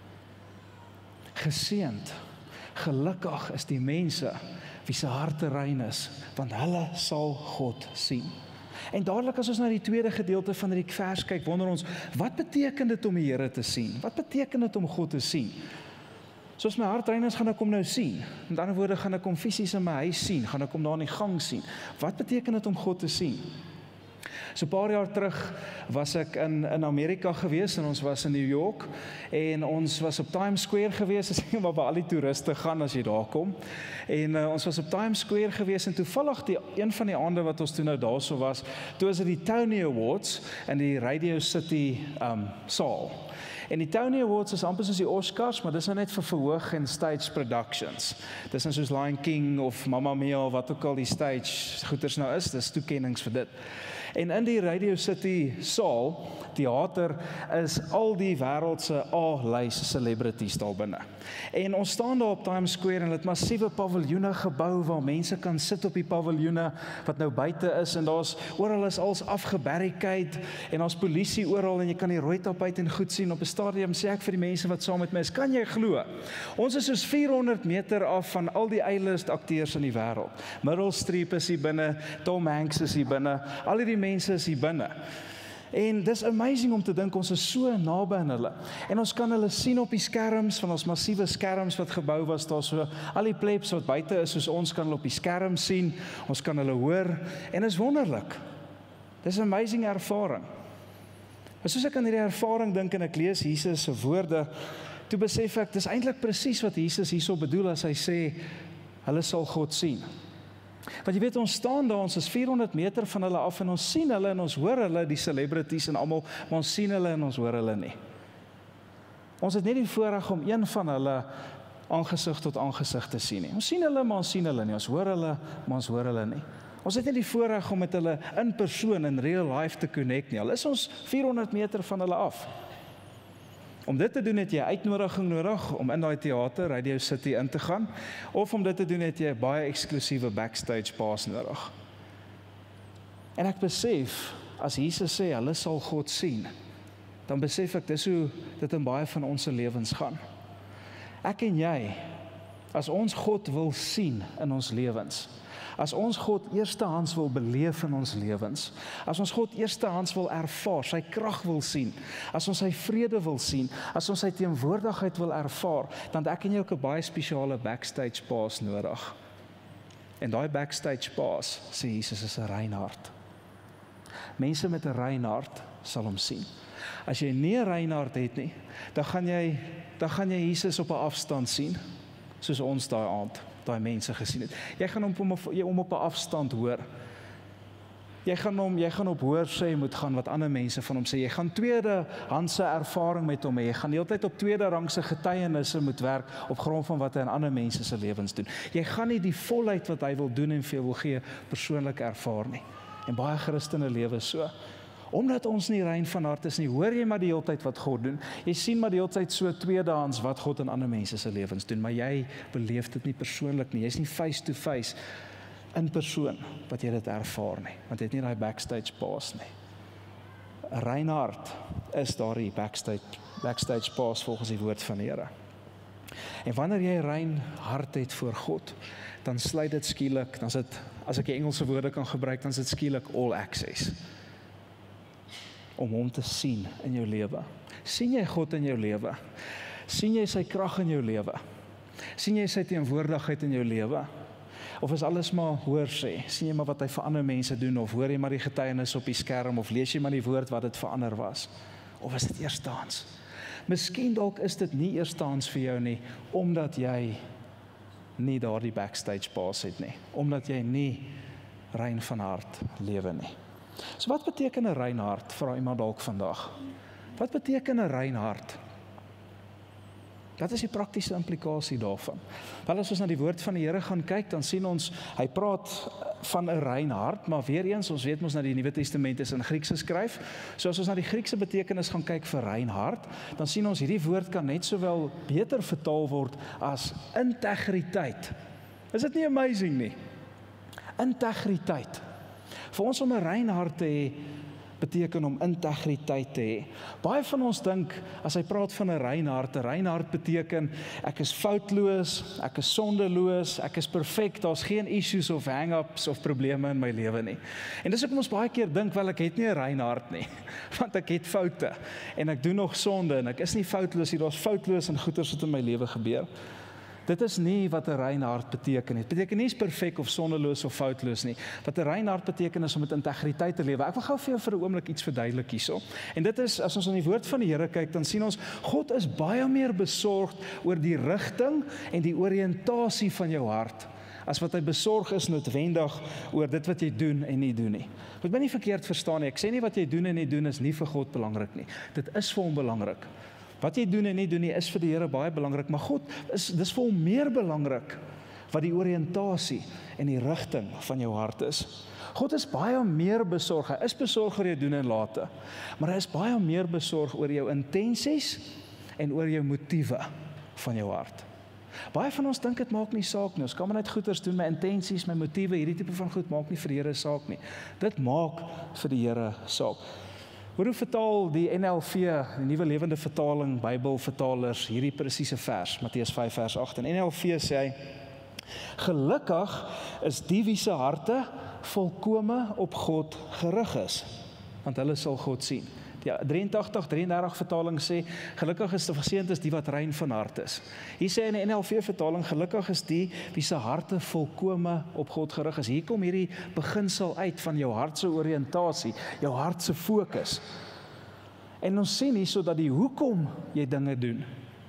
C: Geseënd, gelukkig is die mense wie se harte rein is, want hulle sal God sien. En dadelik as ons na die tweede gedeelte van hierdie vers kyk, wonder ons, wat beteken dit om die Here te sien? Wat beteken dit om God te sien? Soos my hart rein is, gaan ek hom nou sien. Met ander woorde, gaan ek hom fisies in my huis sien, gaan ek hom daar in die gang sien. Wat beteken dit om God te sien? So 'n paar jaar terug was ek in Amerika gewees en ons was in New York en ons was op Times Square gewees, dis waar al die toeriste gaan as jy daar kom. En ons was op Times Square gewees en toevallig een van die aande wat ons toe nou daarso was, toe was dit die Tony Awards in die Radio City saal. En die Tony Awards is amper soos die Oscars, maar dis nou net vir verhoog en stage productions. Dis nou soos Lion King of Mamma Mia of wat ook al die stage goeders nou is, dis toekennings vir dit. En in die Radio City saal, theater, is al die wêreldse A-lys celebrities daar binne. En ons staan daar op Times Square en het massiewe paviljoene gebou waar mense kan sit op die paviljoene wat nou buite is en daar's oral is als afgebarricade en daar's polisie oral en jy kan die rooi tapuit en goed sien. Op 'n stadium sê ek vir die mense wat saam met my is, kan jy glo? Ons is soos 400 meter af van al die A-list akteurs in die wêreld. Meryl Streep is hier binne, Tom Hanks is hier binne, al die mense is hier binne. En dis amazing om te dink ons is so naby aan hulle. En ons kan hulle sien op die skerms, van ons massiewe skerms wat gebou was, daar so al die plebs wat buite is, soos ons kan hulle op die skerm sien, ons kan hulle hoor, en is wonderlik. Dis 'n amazing ervaring. Maar soos ek aan hierdie ervaring dink en ek lees Jesus se woorde, toe besef ek, dis eintlik presies wat Jesus hierso bedoel as hy sê, hulle sal God sien. Want jy weet, ons staan daar, ons is 400 meter van hulle af en ons sien hulle en ons hoor hulle, die celebrities en almal, maar ons sien hulle en ons hoor hulle nie. Ons het net die voorreg om een van hulle aangesig tot aangesig te sien nie. Ons sien hulle, maar ons sien hulle nie. Ons hoor hulle, maar ons hoor hulle nie. Ons het net die voorreg om met hulle in persoon, in real life te connect nie. Al is ons 400 meter van hulle af. Om dit te doen het jy uitnodiging nodig om in daai teater, Radio City in te gaan, of om dit te doen het jy baie eksklusiewe backstage pass nodig. En ek besef, as Jesus sê, hulle sal God sien, dan besef ek, dis hoe dit in baie van ons lewens gaan. Ek en jy As ons God wil sien in ons lewens, as ons God eerstehands wil beleef in ons lewens, as ons God eerstehands wil ervaar, sy krag wil sien, as ons sy vrede wil sien, as ons sy teenwoordigheid wil ervaar, dan het ek en jy ook 'n baie spesiale backstage pass nodig. En daai backstage pass, sê Jesus, is 'n rein hart. Mense met 'n rein hart sal hom sien. As jy nie 'n rein hart het nie, dan gaan jy Jesus op 'n afstand sien, soos ons daai aand daai mense gesien het. Jy gaan hom op 'n afstand hoor. Jy gaan op hoor sê moet gaan wat ander mense van hom sê. Jy gaan tweedehandse ervaring met hom hê. Jy gaan die hele tyd op tweede rangse getuienisse moet werk op grond van wat hy aan ander mense se lewens doen. Jy gaan nie die volheid wat hy wil doen en vir jou wil gee persoonlik ervaar nie. En baie Christene lewe so. Omdat ons nie rein van hart is nie, hoor jy maar die hele tyd wat God doen. Jy sien maar die hele tyd so tweedehands wat God in ander mense se lewens doen, maar jy beleef dit nie persoonlik nie. Jy's nie face to face in persoon wat jy dit ervaar nie, want jy het nie daai backstage pass nie. 'n Rein hart is daardie backstage pass volgens die woord van die Here. En wanneer jy 'n rein hart het voor God, dan sluit dit skielik, dan is dit, as ek die Engelse woorde kan gebruik, dan is dit skielik all access. Om hom te sien in jou lewe. Sien jy God in jou lewe? Sien jy sy krag in jou lewe? Sien jy sy teenwoordigheid in jou lewe? Of is alles maar hoor sê? Sien jy maar wat hy vir ander mense doen, of hoor jy maar die getuienis op die skerm, of lees jy maar die woord wat dit verander was? Of is dit eerstehands? Miskien dalk is dit nie eerstehands vir jou nie, omdat jy nie daardie backstage pass het nie, omdat jy nie rein van hart lewe nie. So wat beteken 'n rein hart, vra iemand dalk vandag? Wat beteken 'n rein hart? Wat is die praktiese implikasie daarvan? Wel, as ons na die woord van die Here gaan kyk, dan sien ons, hy praat van 'n rein hart, maar weer eens, ons weet mos dat die Nuwe Testament is in Grieks geskryf. So as ons na die Griekse betekenis gaan kyk vir rein hart, dan sien ons hierdie woord kan net sowel beter vertaal word as integriteit. Is dit nie amazing nie? Integriteit. Vir ons om 'n rein hart te hê, beteken om integriteit te hê. Baie van ons dink, as hy praat van 'n rein hart beteken, ek is foutloos, ek is sondeloos, ek is perfek, daar's geen issues of hang-ups of probleme in my lewe nie. En dis hoekom ons baie keer dink, wel ek het nie 'n rein hart nie, want ek het foute, en ek doen nog sonde, en ek is nie foutloos nie, daar's foutloos en goeters wat in my lewe gebeur. Dit is nie wat 'n rein hart beteken. Dit beteken nie is perfek of sondeloos of foutloos nie. Wat 'n rein hart beteken is om met integriteit te lewe. Ek wil gou vir jou vir 'n oomblik iets verduidelik hierso. En dit is, as ons aan die woord van die Here kyk, dan sien ons, God is baie meer besorgd oor die rigting en die oriëntasie van jou hart, as wat hy besorg is noodwendig oor dit wat jy doen en nie doen nie. Moet my nie verkeerd verstaan nie. Ek sê nie wat jy doen en nie doen is nie vir God belangrik nie. Dit is vir hom belangrik. Wat jy doen en nie doen nie is vir die Here baie belangrik, maar God dis vir hom meer belangrik wat die oriëntasie en die rigting van jou hart is. God is baie meer besorg. Hy is besorg oor jou doen en late, maar hy is baie meer besorg oor jou intensies en oor jou motiewe van jou hart. Baie van ons dink dit maak nie saak nie. Ons kan maar net goeders doen, my intensies, my motiewe, hierdie tipe van goed maak nie vir die Here saak nie. Dit maak vir die Here saak. Hoe vertaal die NLV, die Nuwe Lewende Vertaling, Bybelvertalers, hierdie presiese vers, Matteus 5 vers 8. En NLV sê hy, gelukkig is die wie se harte volkome op God gerig is, want hulle sal God sien. Die 33 vertaling sê, gelukkig is geseënd is die wat rein van hart is. Hier sê in die NLV vertaling, gelukkig is die wie se harte volkome op God gerig is. Hier kom hierdie beginsel uit van jou hart se oriëntasie, jou hart se fokus. En ons sien hierso dat die hoekom jy dinge doen,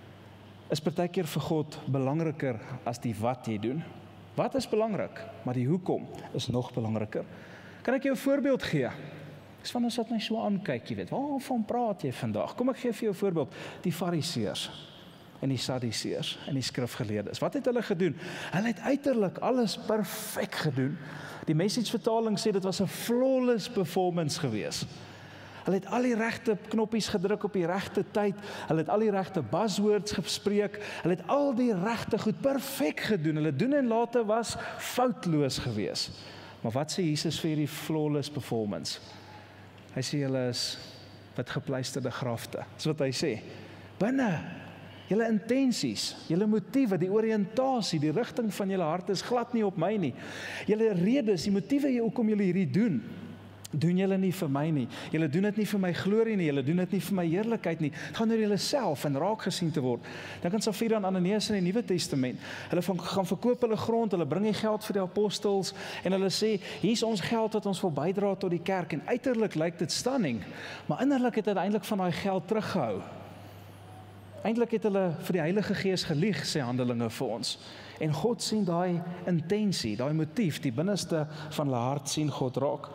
C: is partykeer vir God belangriker as die wat jy doen. Wat is belangrik, maar die hoekom is nog belangriker. Kan ek jou 'n voorbeeld gee? Dis van ons wat my so aankyk, jy weet, waarvan praat jy vandag? Kom ek gee vir jou 'n voorbeeld. Die Fariseërs en die Sadduseërs en die skrifgeleerdes. Wat het hulle gedoen? Hulle het uiterlik alles perfek gedoen. Die Message vertaling sê dit was 'n flawless performance gewees. Hulle het al die regte knoppies gedruk op die regte tyd. Hulle het al die regte buzzwords gespreek. Hulle het al die regte goed perfek gedoen. Hulle doen en late was foutloos gewees. Maar wat sê Jesus vir hierdie flawless performance? Hy sê hulle is wat gepleisterde grafte. Dis wat hy sê. Binne Julle intensies, julle motiewe, die oriëntasie, die rigting van julle hart is glad nie op my nie. Julle redes, die motiewe hoekom julle hierdie doen julle nie vir my nie. Julle doen dit nie vir my glorie nie, julle doen dit nie vir my heerlikheid nie. Het gaan oor julle self en raak gesien te word. Dan kan Safira en Ananias in die Nuwe Testament, hulle gaan verkoop hulle grond, hulle bring die geld vir die apostels en hulle sê, hier is ons geld wat ons wil bydra tot die kerk en uiterlik lyk dit stunning, maar innerlik het hulle eintlik van daai geld teruggehou. Eintlik het hulle vir die Heilige Gees gelieg, sê Handelinge vir ons. En God sien daai intensie, daai motief, die binneste van hulle hart sien God raak.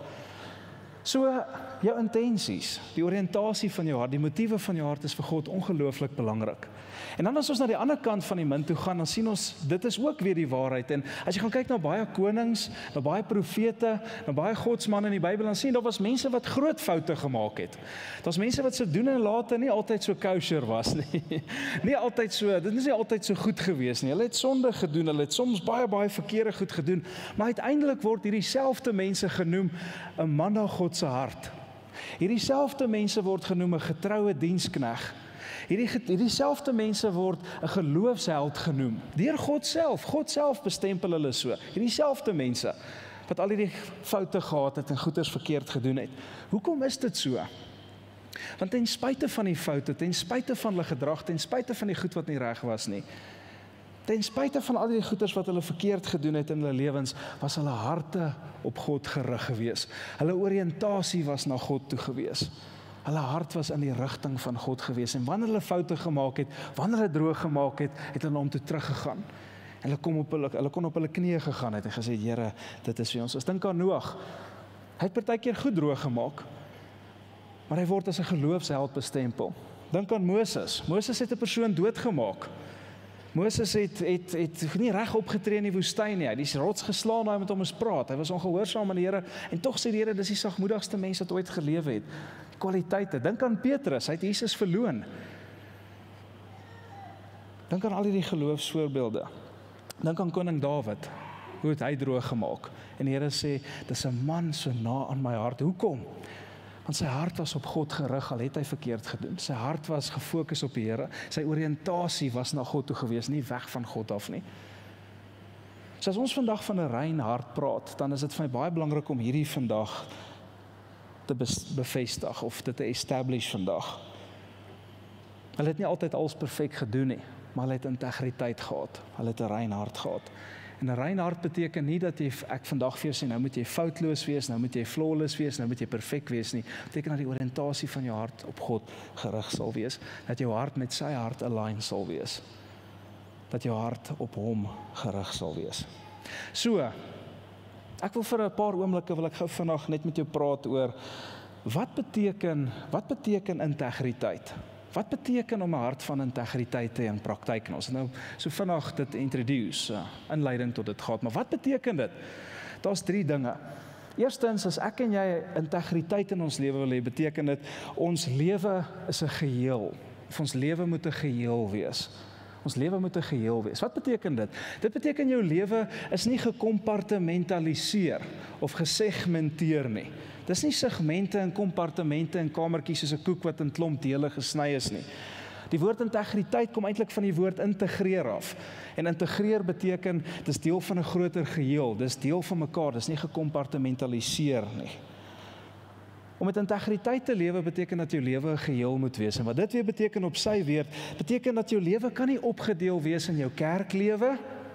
C: So, jou intensies, die oriëntasie van jou hart, die motiewe van jou hart is vir God ongelooflik belangrik. En dan as ons na die ander kant van die munt toe gaan, dan sien ons, dit is ook weer die waarheid. En as jy gaan kyk na baie konings, na baie profete, na baie godsmanne in die Bybel, dan sien daar was mense wat groot foute gemaak het. Daar's mense wat se doen en late nie altyd so kosher was nie. Dit is nie altyd so goed gewees nie. Hulle het sonde gedoen, hulle het soms baie verkeerde goed gedoen, maar uiteindelik word hierdie selfde mense genoem 'n man na God se hart. Hierdie selfde mense word genoem 'n getroue dienskneg. Hierdie selfde mense word 'n geloofsheld genoem. Deur God self bestempel hulle so. Hierdie selfde mense wat al hierdie foute gehad het en goeders verkeerd gedoen het. Hoekom is dit so? Want ten spyte van die foute, ten spyte van hulle gedrag, ten spyte van die goed wat nie reg was nie, ten spyte van al die goeders wat hulle verkeerd gedoen het in hulle lewens, was hulle harte op God gerig gewees. Hulle oriëntasie was na God toe gewees. Hulle hart was in die rigting van God gewees. En wanneer hulle foute gemaak het, wanneer hulle droog gemaak het, het hulle hom toe teruggegaan. En hulle kon op hulle knieë gegaan het en gesê, Here, dit is vir ons. As dink aan Noag. Hy het partykeer goed droog gemaak, maar hy word as 'n geloofsheld bestempel. Dink aan Moses. Moses het 'n persoon doodgemaak. Moses het nie reg opgetree in die woestyn nie. Hy het die rots geslaan, hy met hom eens praat. Hy was ongehoorsaam aan die Here en tog sê die Here, dis die sagmoedigste mens wat ooit gelewe het. Kwaliteite. Dink aan Petrus, hy het Jesus verloon. Dink aan al hierdie geloofsvoorbeelde. Dink aan koning Dawid, hoe het hy droog gemaak. En die Here sê, dis 'n man so na aan my hart. Hoekom? Want sy hart was op God gerig, al het hy verkeerd gedoen. Sy hart was gefokus op die Here. Sy oriëntasie was na God toe gewees, nie weg van God af nie. So as ons vandag van 'n rein hart praat, dan is dit vir my baie belangrik om hierdie vandag te bevestig of dit te establish vandag. Hulle het nie altyd alles perfek gedoen nie, maar hulle het integriteit gehad. Hulle het 'n rein hart gehad. En 'n rein hart beteken nie dat ek vandag vir jou sê, nou moet jy foutloos wees, nou moet jy flawless wees, nou moet jy perfek wees nie. Beteken dat die oriëntasie van jou hart op God gerig sal wees, dat jou hart met sy hart align sal wees. Dat jou hart op hom gerig sal wees. So, ek wil vir 'n paar oomblikke wil ek gou vandag net met jou praat oor wat beteken integriteit? Wat beteken om 'n hart van integriteit te hê in praktyk? En ons het nou so vinnig dit introduce, inleiding tot dit gehad, maar wat beteken dit? Daar's 3 dinge. Eerstens, as ek en jy integriteit in ons lewe wil hê, beteken dit ons lewe is 'n geheel. Of ons lewe moet 'n geheel wees. Ons lewe moet 'n geheel wees. Wat beteken dit? Dit beteken jou lewe is nie gekompartmentaliseer of gesegmenteer nie. Dis nie segmente en kompartemente en kamertjies soos 'n koek wat in klomp dele gesny is nie. Die woord integriteit kom eintlik van die woord integreer af. En integreer beteken, dis deel van 'n groter geheel, dis deel van mekaar, dis nie gekompartmentaliseer nie. Om met integriteit te lewe beteken dat jou lewe 'n geheel moet wees. En wat dit weer beteken op sy weer, beteken dat jou lewe kan nie opgedeel wees in jou kerklewe,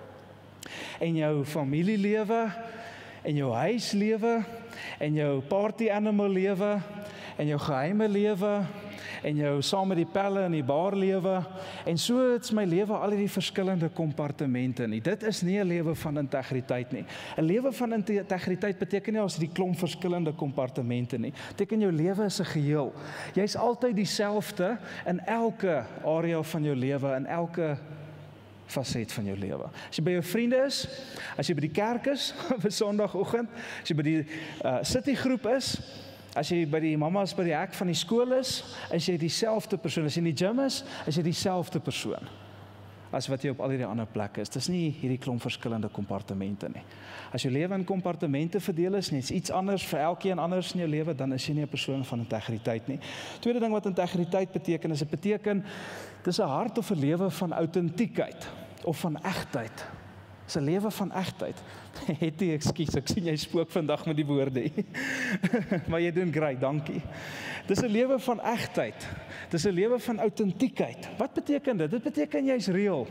C: en jou familielewe, en jou huislewe, en jou party animal lewe, en jou geheime lewe, en jou saam met die pelle in die bar lewe, en so is my lewe al hierdie verskillende kompartemente nie. Dit is nie 'n lewe van integriteit nie. 'n Lewe van integriteit beteken nie as die klomp verskillende kompartemente nie. Beteken jou lewe is 'n geheel. Jy's altyd dieselfde in elke area van jou lewe, in elke faset van jou lewe. As jy by jou vriende is, as jy by die kerk is op 'n Sondagoggend, as jy by die citygroep is, as jy by die mamas by die hek van die skool is jy dieselfde persoon. As jy in die gym is jy dieselfde persoon. as wat jy op al hierdie ander plekke is. Dis nie hierdie klomp verskillende kompartemente nie. As jou lewe in kompartemente verdeel is, net iets anders vir elkeen anders in jou lewe, dan is jy nie 'n persoon van integriteit nie. Tweede ding wat integriteit beteken, is dit beteken dis 'n hart of 'n lewe van autentiekheid of van egtheid. Dis 'n lewe van egtheid. Hetty, ekskuus, ek sien jy spook vandag met die woorde. Maar jy doen great, dankie. Dis 'n lewe van egtheid. Dis 'n lewe van autentiekheid. Wat beteken dit? Dit beteken jy's real.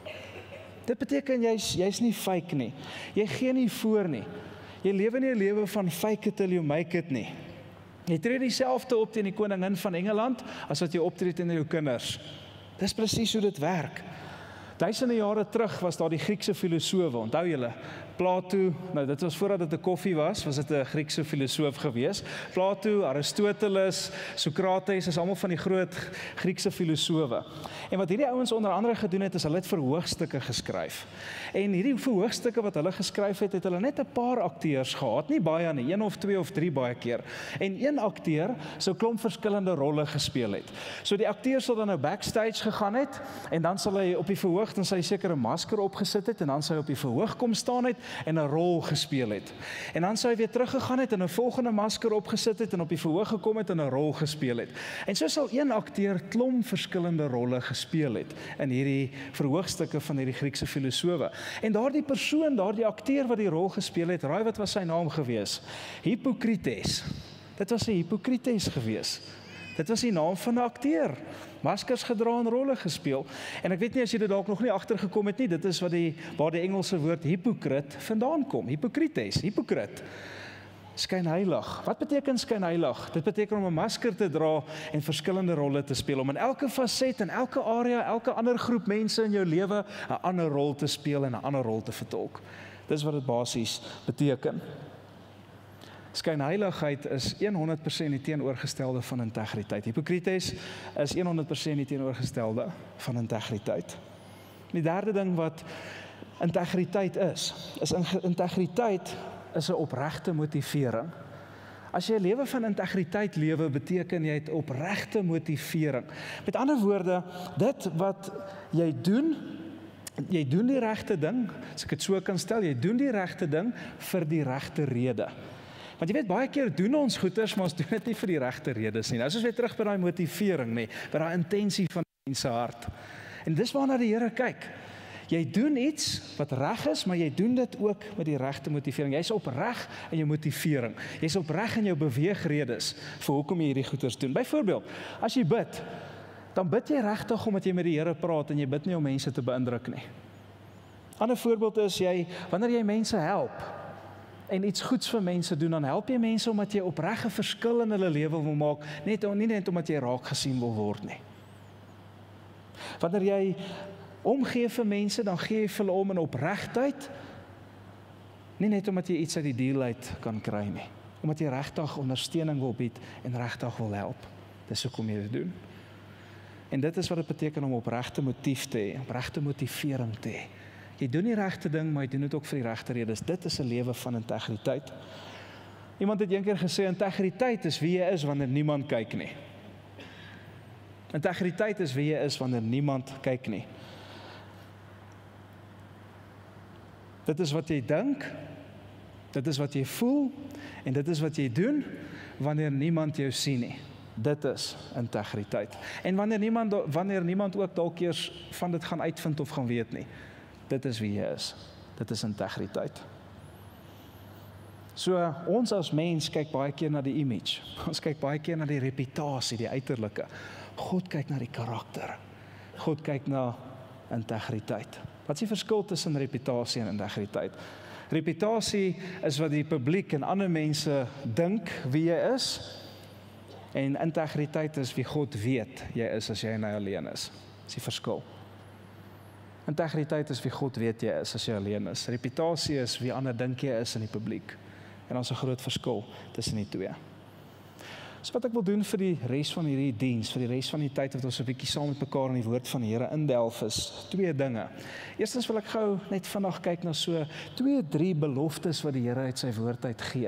C: Dit beteken jy's nie fake nie. Jy gee nie voor nie. Jy lewe nie 'n lewe van fake it till you make it nie. Jy tree dieselfde op teen die koningin van Engeland as wat jy optree teen jou kinders. Dis presies hoe dit werk. Duisende jare terug was daar die Griekse filosowe, onthou julle, Plato, nou dit was voordat dit 'n koffie was dit 'n Griekse filosoof gewees. Plato, Aristoteles, Sokrates, is almal van die groot Griekse filosowe. En wat hierdie ouens onder andere gedoen het, is hulle het verhoogstukke geskryf. En hierdie verhoogstukke wat hulle geskryf het, het hulle net 'n paar akteurs gehad, nie baie nie, 1 of 2 of 3 baie keer. En een akteur sou klomp verskillende rolle gespeel het. So die akteur sal dan nou backstage gegaan het, en dan sal hy op die verhoog, dan sal hy seker 'n masker opgesit het, en dan sal hy op die verhoog kom staan het, en 'n rol gespeel het. En dan sou hy weer teruggegaan het en 'n volgende masker opgesit het en op die verhoog gekom het en 'n rol gespeel het. En so sal een akteur klomp verskillende rolle gespeel het in hierdie verhoogstukke van hierdie Griekse filosowe. En daardie persoon, daardie akteur wat die rol gespeel het, raai wat was sy naam gewees? Hippokrates. Dit was 'n Hippokrates gewees. Dit was die naam van 'n akteur. Maskers gedra en rolle gespeel. En ek weet nie as jy dit dalk nog nie agtergekom het nie, dit is waar die Engelse woord hypocrite vandaan kom. Hippokrates, hypocrite. Skynheilig. Wat beteken skynheilig? Dit beteken om 'n masker te dra en verskillende rolle te speel, om in elke faset, in elke area, elke ander groep mense in jou lewe 'n ander rol te speel en 'n ander rol te vertolk. Dis wat dit basies beteken. Skynheiligheid is 100% die teenoorgestelde van integriteit. Hippokrates is 100% die teenoorgestelde van integriteit. Die derde ding wat integriteit is integriteit is 'n opregte motivering. As jy 'n lewe van integriteit lewe, beteken jy het opregte motivering. Met ander woorde, dit wat jy doen die regte ding, as ek dit so kan stel, jy doen die regte ding vir die regte rede. Want jy weet, baie keer doen ons goeders, maar ons doen dit nie vir die regte redes nie. Nou is ons weer terug by daai motivering, nie, by daai intensie van die mens se hart. En dis waarna die Here kyk. Jy doen iets wat reg is, maar jy doen dit ook met die regte motivering. Jy's opreg in jou motivering. Jy's opreg in jou beweegredes vir hoekom jy hierdie goeders doen. Byvoorbeeld, as jy bid, dan bid jy regtig omdat jy met die Here praat en jy bid nie om mense te beïndruk nie. Ander voorbeeld is wanneer jy mense help en iets goeds vir mense doen, dan help jy mense omdat jy opreg 'n verskil in hulle lewe wil maak, nie net omdat jy raak gesien wil word nie. Wanneer jy omgee vir mense, dan gee jy vir hulle om in opregtheid, nie net omdat jy iets uit die deal uit kan kry nie, omdat jy regtig ondersteuning wil bied en regtig wil help. Dis hoekom jy dit doen. En dit is wat dit beteken om opregte motief te hê, opregte motivering te hê. Jy doen die regte ding, maar jy doen dit ook vir die regte redes. Dit is 'n lewe van integriteit. Iemand het eendag gesê, integriteit is wie jy is wanneer niemand kyk nie. Integriteit is wie jy is wanneer niemand kyk nie. Dit is wat jy dink, dit is wat jy voel, en dit is wat jy doen wanneer niemand jou sien nie. Dit is integriteit. En wanneer niemand ook dalk eers van dit gaan uitvind of gaan weet nie. Dit is wie jy is. Dit is integriteit. So, ons as mens kyk baie keer na die image. Ons kyk baie keer na die reputasie, die uiterlike. God kyk na die karakter. God kyk na integriteit. Wat is die verskil tussen reputasie en integriteit? Reputasie is wat die publiek en ander mense dink wie jy is. En integriteit is wie God weet jy is as jy en hy alleen is. Dis die verskil. Integriteit is wie God weet jy is as jy alleen is. Reputasie is wie ander dink jy is in die publiek. En daar's 'n groot verskil tussen die twee. So wat ek wil doen vir die res van hierdie diens, vir die res van die tyd wat ons 'n bietjie saam met mekaar in die woord van die Here indelf, is 2 dinge. Eerstens wil ek gou net vandag kyk na so 2-3 beloftes wat die Here uit sy woord uit gee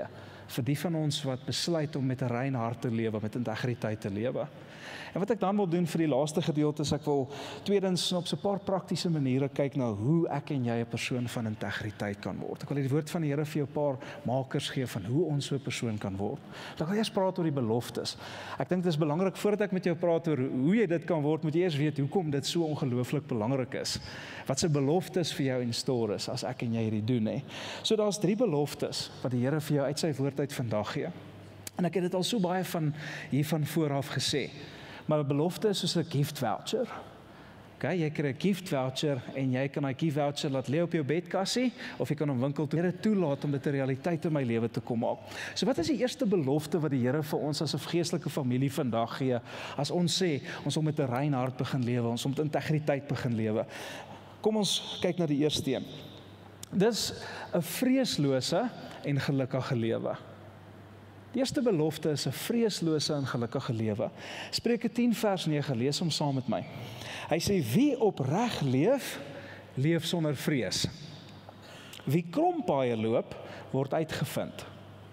C: vir die van ons wat besluit om met 'n rein hart te lewe, met integriteit te lewe. En wat ek dan wil doen vir die laaste gedeelte is ek wil tweedens op so 'n paar praktiese maniere kyk na hoe ek en jy 'n persoon van integriteit kan word. Ek wil die woord van die Here vir jou 'n paar makers gee van hoe ons so 'n persoon kan word. Ek wil eers praat oor die beloftes. Ek dink dit is belangrik voordat ek met jou praat oor hoe jy dit kan word, moet jy eers weet hoekom dit so ongelooflik belangrik is. Wat se beloftes vir jou in store is as ek en jy hierdie doen hè. So daar's 3 beloftes wat die Here vir jou uit sy woord uit vandag gee. En ek het dit al so baie van hiervan vooraf gesê. Maar 'n belofte is soos 'n gift voucher. Okay, jy kry 'n gift voucher en jy kan daai gift voucher laat lê op jou bedkassie of jy kan hom winkel toe Here toelaat om dit 'n realiteit in my lewe te kom maak. So wat is die eerste belofte wat die Here vir ons as 'n geestelike familie vandag gee as ons sê ons wil met 'n rein hart begin lewe, ons wil met integriteit begin lewe? Kom ons kyk na die eerste een. Dis 'n vreeslose en gelukkige lewe. Die eerste belofte is 'n vreeslose en gelukkige lewe. Spreuke 10 vers 9, lees hom saam met my. Hy sê wie opreg leef, leef sonder vrees. Wie krompaaie loop, word uitgevind.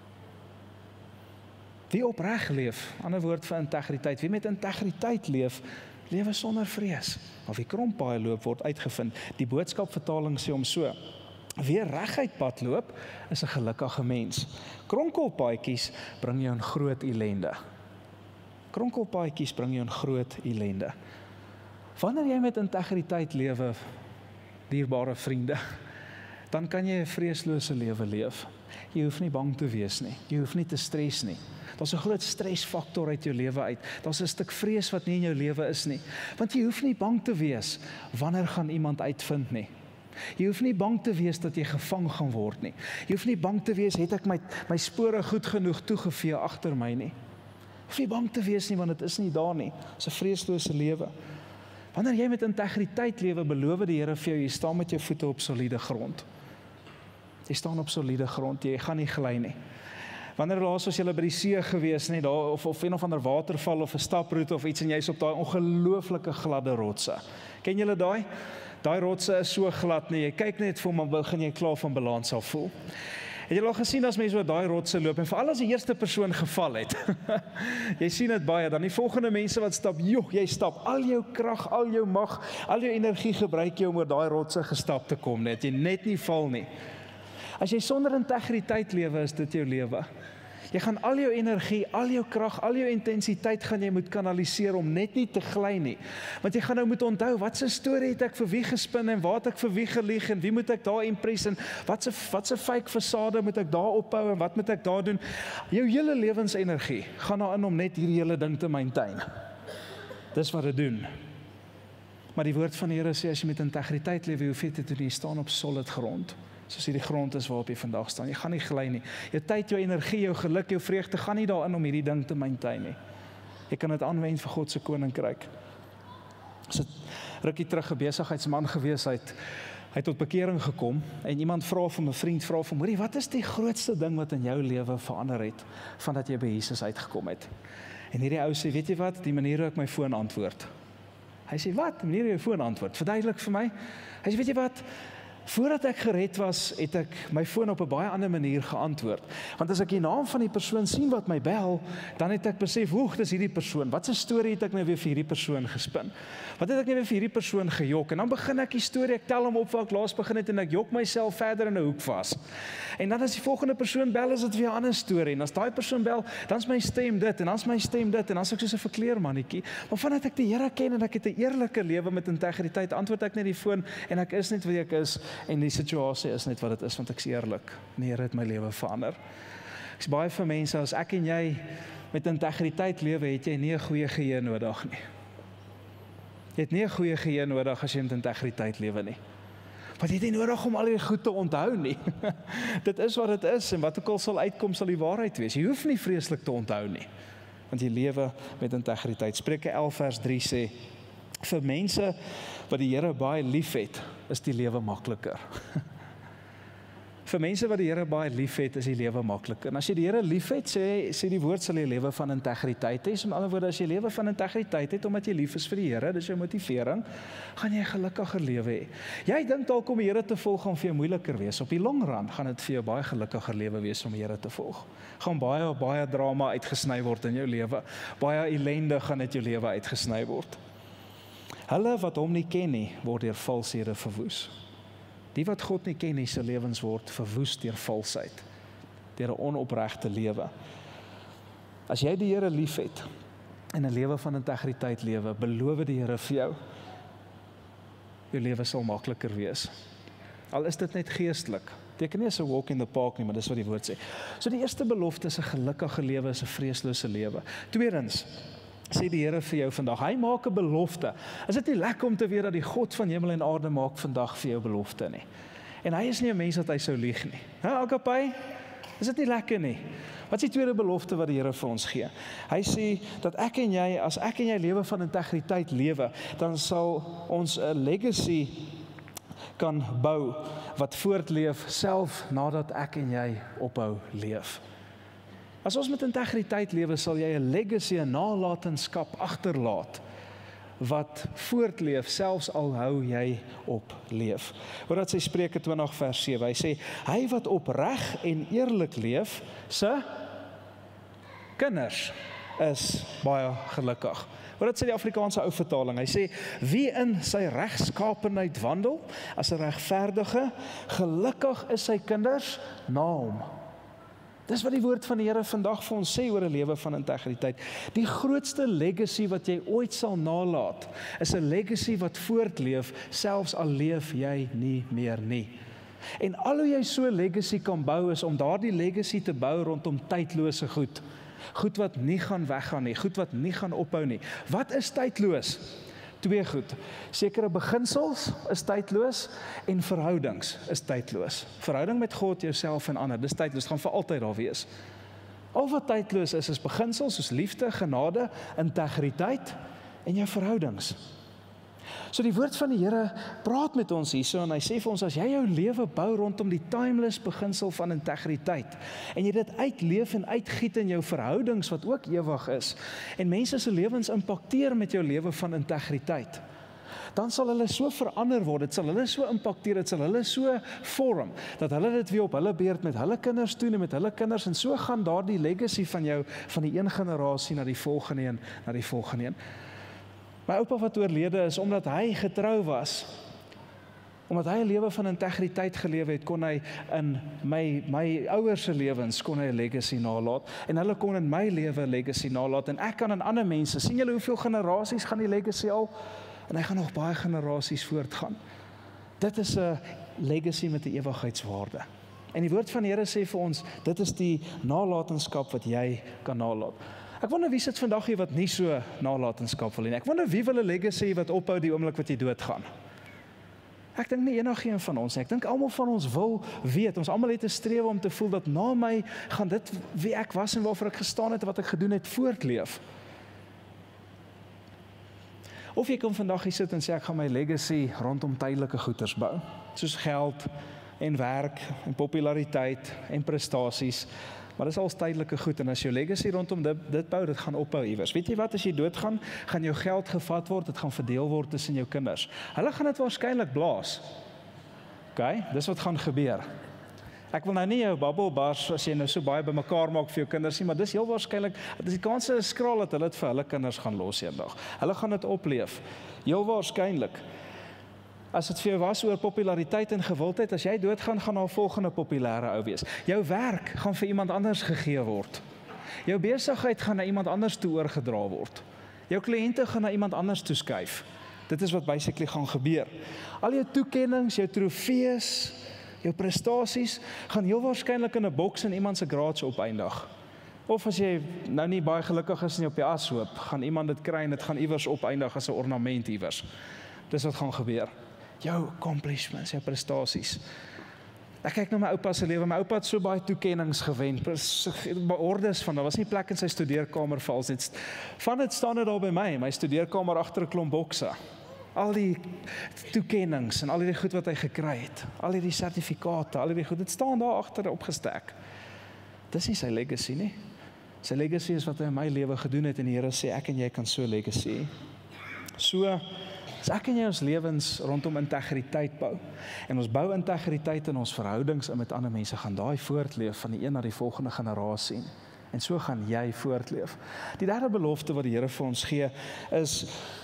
C: Wie opreg leef, ander woord vir integriteit, wie met integriteit leef, lewe sonder vrees. Maar wie krompaaie loop, word uitgevind. Die boodskapvertaling sê hom so: wie reguit pad loop, is 'n gelukkige mens. Kronkelpaadjies bring jou in groot ellende. Kronkelpaadjies bring jou in groot ellende. Wanneer jy met integriteit lewe, dierbare vriende, dan kan jy 'n vreeslose lewe leef. Jy hoef nie bang te wees nie. Jy hoef nie te stres nie. Daar's 'n groot stresfaktor uit jou lewe uit. Daar's 'n stuk vrees wat nie in jou lewe is nie. Want jy hoef nie bang te wees wanneer gaan iemand uitvind nie. Jy hoef nie bang te wees dat jy gevang gaan word nie. Jy hoef nie bang te wees, het ek my spore goed genoeg toegevee agter my nie. Jy hoef nie bang te wees nie, want dit is nie daar nie. Dit is 'n vreeslose lewe. Wanneer jy met integriteit lewe, beloof die Here vir jou, jy staan met jou voete op soliede grond. Jy staan op soliede grond, jy gaan nie gly nie. Wanneer laas was jy by die see gewees, nie, daar, of een of ander waterval of 'n staproete of iets en jy's op daai ongelooflike gladde rotse. Ken julle daai? Daai rotse is so glad nie, jy kyk net vir hom en begin jy klaar van balans af voel. Het jy al gesien as mense oor daai rotse loop en veral as die eerste persoon geval het? Jy sien dit baie, dan die volgende mense wat stap, jy stap al jou krag, al jou mag, al jou energie gebruik jy om oor daai rotse gestap te kom, net jy net nie val nie. As jy sonder integriteit lewe, is dit jou lewe. Jy gaan al jou energie, al jou krag, al jou intensiteit gaan jy moet kanaliseer om net nie te gly nie. Want jy gaan nou moet onthou, wat se storie het ek vir wie gespin en waar het ek vir wie gelieg en wie moet ek daar impress en wat se fake fasade moet ek daar ophou en wat moet ek daar doen? Jou hele lewensenergie gaan daarin om net hierdie hele ding te maintain. Dis wat dit doen. Maar die woord van die Here sê as jy met integriteit lewe, hoef jy te doen, jy staan op solid grond. Soos hierdie grond is waarop jy vandag staan. Jy gaan nie gly nie. Jou tyd, jou energie, jou geluk, jou vreugde gaan nie daarin om hierdie ding te maintain nie. Jy kan dit aanwend vir God se koninkryk. As dit rukkie terug 'n besigheidsman gewees, hy het tot bekering gekom en iemand vra vir 'n vriend vra vir hom, hoorie, wat is die grootste ding wat in jou lewe verander het vandat jy by Jesus uitgekom het? En hierdie ou sê, weet jy wat, die manier hoe ek my foon antwoord. Hy sê, wat? Die manier hoe jy foon antwoord? Verduidelik vir my. Hy sê, weet jy wat? Voordat ek gered was, het ek my foon op 'n baie ander manier geantwoord. Want as ek die naam van die persoon sien wat my bel, dan het ek besef, dis hierdie persoon. Wat 'n storie het ek nou weer vir hierdie persoon gespin? Wat het ek nou weer vir hierdie persoon gejok? En dan begin ek die storie, ek tel hom op waar ek laas begin het en ek jok myself verder in 'n hoek vas. En dan as die volgende persoon bel, is dit weer 'n ander storie. En as daai persoon bel, dan is my stem dit en dan is my stem dit en dan is ek soos 'n verkleermannetjie. Maar vandat ek die Here ken en ek het 'n eerlike lewe met integriteit, antwoord ek net die foon en ek is net wie ek is. En die situasie is net wat dit is, want ek is eerlik. Die Here het my lewe verander. Ek sê baie vir mense, as ek en jy met integriteit lewe, het jy nie 'n goeie geheue nodig nie. Jy het nie 'n goeie geheue nodig as jy met integriteit lewe nie. Want jy het nie nodig om al die goed te onthou nie. Dit is wat dit is, en wat ook al sal uitkom, sal die waarheid wees. Jy hoef nie vreeslik te onthou nie, want jy lewe met integriteit. Spreuke 11 vers 3 sê, vir mense wat die Here baie lief het, is die lewe makliker. Vir mense wat die Here baie liefhet, is die lewe maklik. En as jy die Here liefhet, sê die woord sal jy lewe van integriteit hê. So met ander woorde, as jy lewe van integriteit het, omdat jy lief is vir die Here, dis jou motivering, gaan jy 'n gelukkiger lewe hê. Jy dink dalk om die Here te volg gaan vir jou moeiliker wees. Op die long run gaan dit vir jou baie gelukkiger lewe wees om die Here te volg. Gaan baie drama uitgesny word in jou lewe. Baie ellende gaan uit jou lewe uitgesny word. Hulle wat hom nie ken nie, word deur valshede verwoes. Die wat God nie ken nie, se lewens word verwoes deur valsheid, deur 'n onopregte lewe. As jy die Here liefhet en 'n lewe van integriteit lewe, beloof die Here vir jou, jou lewe sal makliker wees. Al is dit net geestelik. Beteken nie as 'n walk in the park nie, maar dis wat die woord sê. So die eerste belofte is 'n gelukkige lewe, is 'n vreeslose lewe. Tweedens, sê die Here vir jou vandag, hy maak 'n belofte. Is dit nie lekker om te weet dat die God van hemel en aarde maak vandag vir jou belofte nie? En hy is nie 'n mens dat hy sou lieg nie. Agape, is dit nie lekker nie? Wat is die tweede belofte wat die Here vir ons gee? Hy sê dat as ek en jy lewe van integriteit lewe, dan sal ons 'n legacy kan bou wat voortleef self nadat ek en jy ophou leef. As ons met integriteit lewe, sal jy 'n legacy, 'n nalatenskap agterlaat wat voortleef selfs al hou jy op leef. Hoor dat sy Spreuke 20 vers 7, hy sê, hy wat opreg en eerlik leef, se kinders is baie gelukkig. Hoor dat sy die Afrikaanse ou vertaling, hy sê, wie in sy regskaapenheid wandel, as 'n regverdige, gelukkig is sy kinders na hom. Dis wat die woord van die Here vandag vir ons sê oor 'n lewe van integriteit. Die grootste legacy wat jy ooit sal nalat, is 'n legacy wat voortleef, selfs al leef jy nie meer nie. En al hoe jy so 'n legacy kan bou, is om daardie legacy te bou rondom tydlose goed. Goed wat nie gaan weggaan nie, goed wat nie gaan ophou nie. Wat is tydloos? Twee goed. Sekere beginsels is tydloos en verhoudings is tydloos. Verhouding met God, jouself en ander, dis tydloos, gaan vir altyd daar wees. Al wat tydloos is beginsels soos liefde, genade, integriteit en jou verhoudings. So die woord van die Here praat met ons hierso en hy sê vir ons, as jy jou lewe bou rondom die timeless beginsel van integriteit en jy dit uitleef en uitgiet in jou verhoudings wat ook ewig is en mense se lewens impakteer met jou lewe van integriteit, dan sal hulle so verander word, dit sal hulle so impakteer, dit sal hulle so vorm, dat hulle dit weer op hulle beurt met hulle kinders doen en met hulle kinders, en so gaan daardie legacy van jou, van die een generasie na die volgende een, na die volgende een. My oupa wat oorlede is, omdat hy getrou was, omdat hy 'n lewe van integriteit gelewe het, kon hy in my ouers se lewens kon hy 'n legacy nalat, en hulle kon in my lewe 'n legacy nalat, en ek kan in ander mense, sien julle hoeveel generasies gaan die legacy al, en hy gaan nog baie generasies voortgaan. Dit is 'n legacy met 'n ewigheidswaarde. En die woord van die Here sê vir ons, dit is die nalatenskap wat jy kan nalat. Ek wonder wie sit vandag hier wat nie so nalatenskap wil hê nie. Ek wonder wie wil 'n legacy wat ophou die oomblik wat jy doodgaan. Ek dink nie enigeen van ons nie. Ek dink almal van ons wil weet. Ons almal het 'n strewe om te voel dat na my gaan dit wie ek was en waarvoor ek gestaan het en wat ek gedoen het voortleef. Of jy kan vandag hier sit en sê ek gaan my legacy rondom tydelike goederes bou, soos geld en werk en populariteit en prestasies. Maar dis al tydelike goed, en as jou legacy rondom dit bou, dit gaan ophou iewers. Weet jy wat, as jy doodgaan, gaan jou geld gevat word, dit gaan verdeel word tussen jou kinders. Hulle gaan dit waarskynlik blaas. OK, dis wat gaan gebeur. Ek wil nou nie jou bubble bars as jy nou so baie bymekaar maak vir jou kinders nie, maar dis heel waarskynlik, dis die kans is skraal dat hulle dit vir hulle kinders gaan los eendag. Hulle gaan dit opleef. Heel waarskynlik. As dit vir jou was oor populariteit en gewildheid, as jy doodgaan, gaan daar 'n volgende populêre ou wees. Jou werk gaan vir iemand anders gegee word. Jou besigheid gaan na iemand anders toe oorgedra word. Jou kliënte gaan na iemand anders toe skuif. Dit is wat basically gaan gebeur. Al jou toekennings, jou trofees, jou prestasies gaan heel waarskynlik in 'n boks in iemand se garage opeindig. Of as jy nou nie baie gelukkig is en jy op die as hoop, gaan iemand dit kry en dit gaan iewers opeindig as 'n ornament iewers. Dis wat gaan gebeur. Jou accomplishments, jou prestasies. Ek kyk na my oupa se lewe. My oupa het so baie toekennings gewen. Ordes van, daar was nie plek in sy studeerkamer vir alles. Van dit staan dit daar by my studeerkamer agter 'n klomp bokse. Al die toekennings en al die goed wat hy gekry het, al die sertifikate, al die goed, dit staan daar agter opgestek. Dis nie sy legacy nie. Sy legacy is wat hy in my lewe gedoen het en die Here sê, ek en jy kan so legacy hê. So, as ek en jy ons lewens rondom integriteit bou, en ons bou integriteit in ons verhoudings en met ander mense, gaan daai voortleef van die een na die volgende generasie. En so gaan jy voortleef. Die derde belofte wat die Here vir ons gee, is,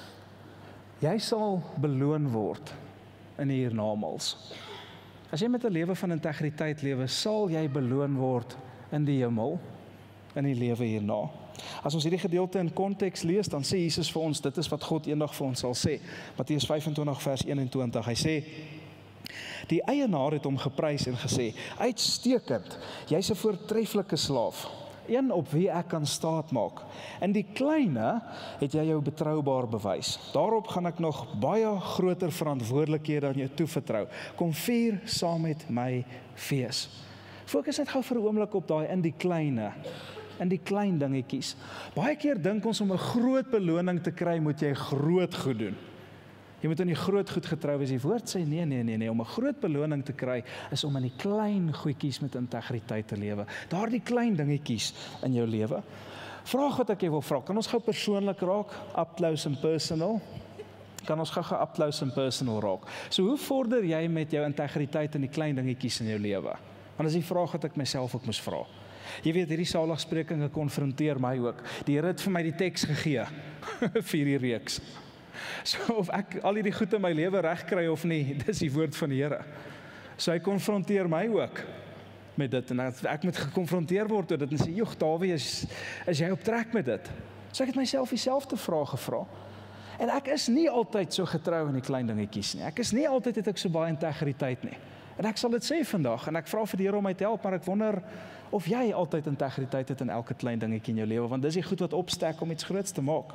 C: jy sal beloon word in die hiernamaals. As jy met 'n lewe van integriteit lewe, sal jy beloon word in die hemel, in die lewe hierna. As ons hierdie gedeelte in konteks lees, dan sê Jesus vir ons, dit is wat God eendag vir ons sal sê. Matteus 25 vers 21, hy sê, die eienaar het hom geprys en gesê, uitstekend, jy's 'n voortreffelike slaaf, een op wie ek kan staat maak. In die kleine het jy jou betroubaar bewys. Daarop gaan ek nog baie groter verantwoordelikhede aan jou toevertrou. Kom vier saam met my fees. Fokus net gou vir 'n oomblik op daai in die kleine. In die klein dingetjies. Baie keer dink ons om 'n groot beloning te kry, moet jy groot goed doen. Jy moet in die groot goed getrou wees. Die woord sê nee, om 'n groot beloning te kry is om in die klein goedjies met integriteit te lewe. Daardie klein dingetjies in jou lewe. Vraag wat ek jou wil vra, kan ons gou persoonlik raak? Up close and personal. Kan ons gou up close and personal raak? So hoe vorder jy met jou integriteit in die klein dingetjies in jou lewe? Want dis die vraag wat ek myself ook moes vra. Jy weet, hierdie saligsprekinge konfronteer my ook. Die Here het vir my die teks gegee vir hierdie reeks. So of ek al hierdie goed in my lewe reg kry of nie, dis die woord van die Here. So hy konfronteer my ook met dit en ek moet gekonfronteer word met dit en sê, "Joeg, Dawie, is jy op trek met dit?" So ek het myself dieselfde vraag gevra. En ek is nie altyd so getrou in die klein dingetjies nie. Ek is nie altyd het ek so baie integriteit nie. En ek sal dit sê vandag en ek vra vir die Here om my te help, maar ek wonder of jy altyd integriteit het in elke klein dingetjie in jou lewe, want dis die goed wat opstek om iets groots te maak.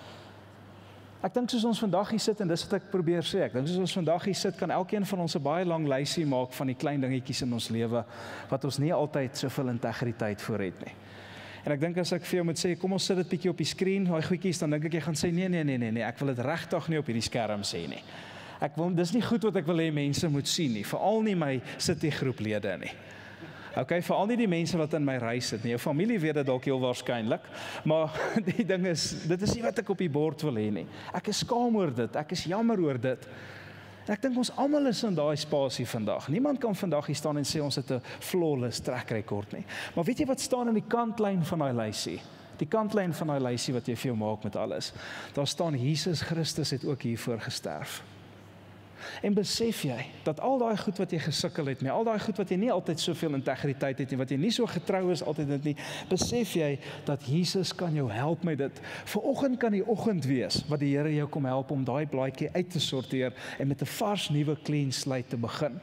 C: Ek dink soos ons vandag hier sit, en dis wat ek probeer sê, ek dink soos ons vandag hier sit, kan elkeen van ons 'n baie lang lysie maak van die klein dingetjies in ons lewe, wat ons nie altyd soveel integriteit voor het nie. En ek dink as ek vir jou moet sê, kom ons sit dit bietjie op die skerm, daai goedjies, dan dink ek jy gaan sê, nee, ek wil dit regtig nie op hierdie skerm sê nie. Dis nie goed wat ek wil hê mense moet sien nie, veral nie my City-groeplede nie. Okay, veral nie die mense wat in my reis sit nie. Jou familie weet dit dalk heel waarskynlik, maar die ding is, dit is nie wat ek op die bord wil hê nie. Ek is skaam oor dit, ek is jammer oor dit. En ek dink ons almal is in daai spasie vandag. Niemand kan vandag hier staan en sê ons het 'n flawless track record nie. Maar weet jy wat staan in die kantlyn van daai lysie? Die kantlyn van daai lysie wat jy vir jou maak met alles. Daar staan Jesus Christus het ook hiervoor gesterf. En besef jy, dat al daai goed wat jy gesukkel het, al daai goed wat jy nie altyd soveel integriteit het nie, wat jy nie so getrou is altyd dit nie, besef jy, dat Jesus kan jou help met dit. Vanoggend kan die oggend wees, wat die Here jou kom help om daai blaadjie uit te sorteer, en met 'n vars nuwe clean slate te begin.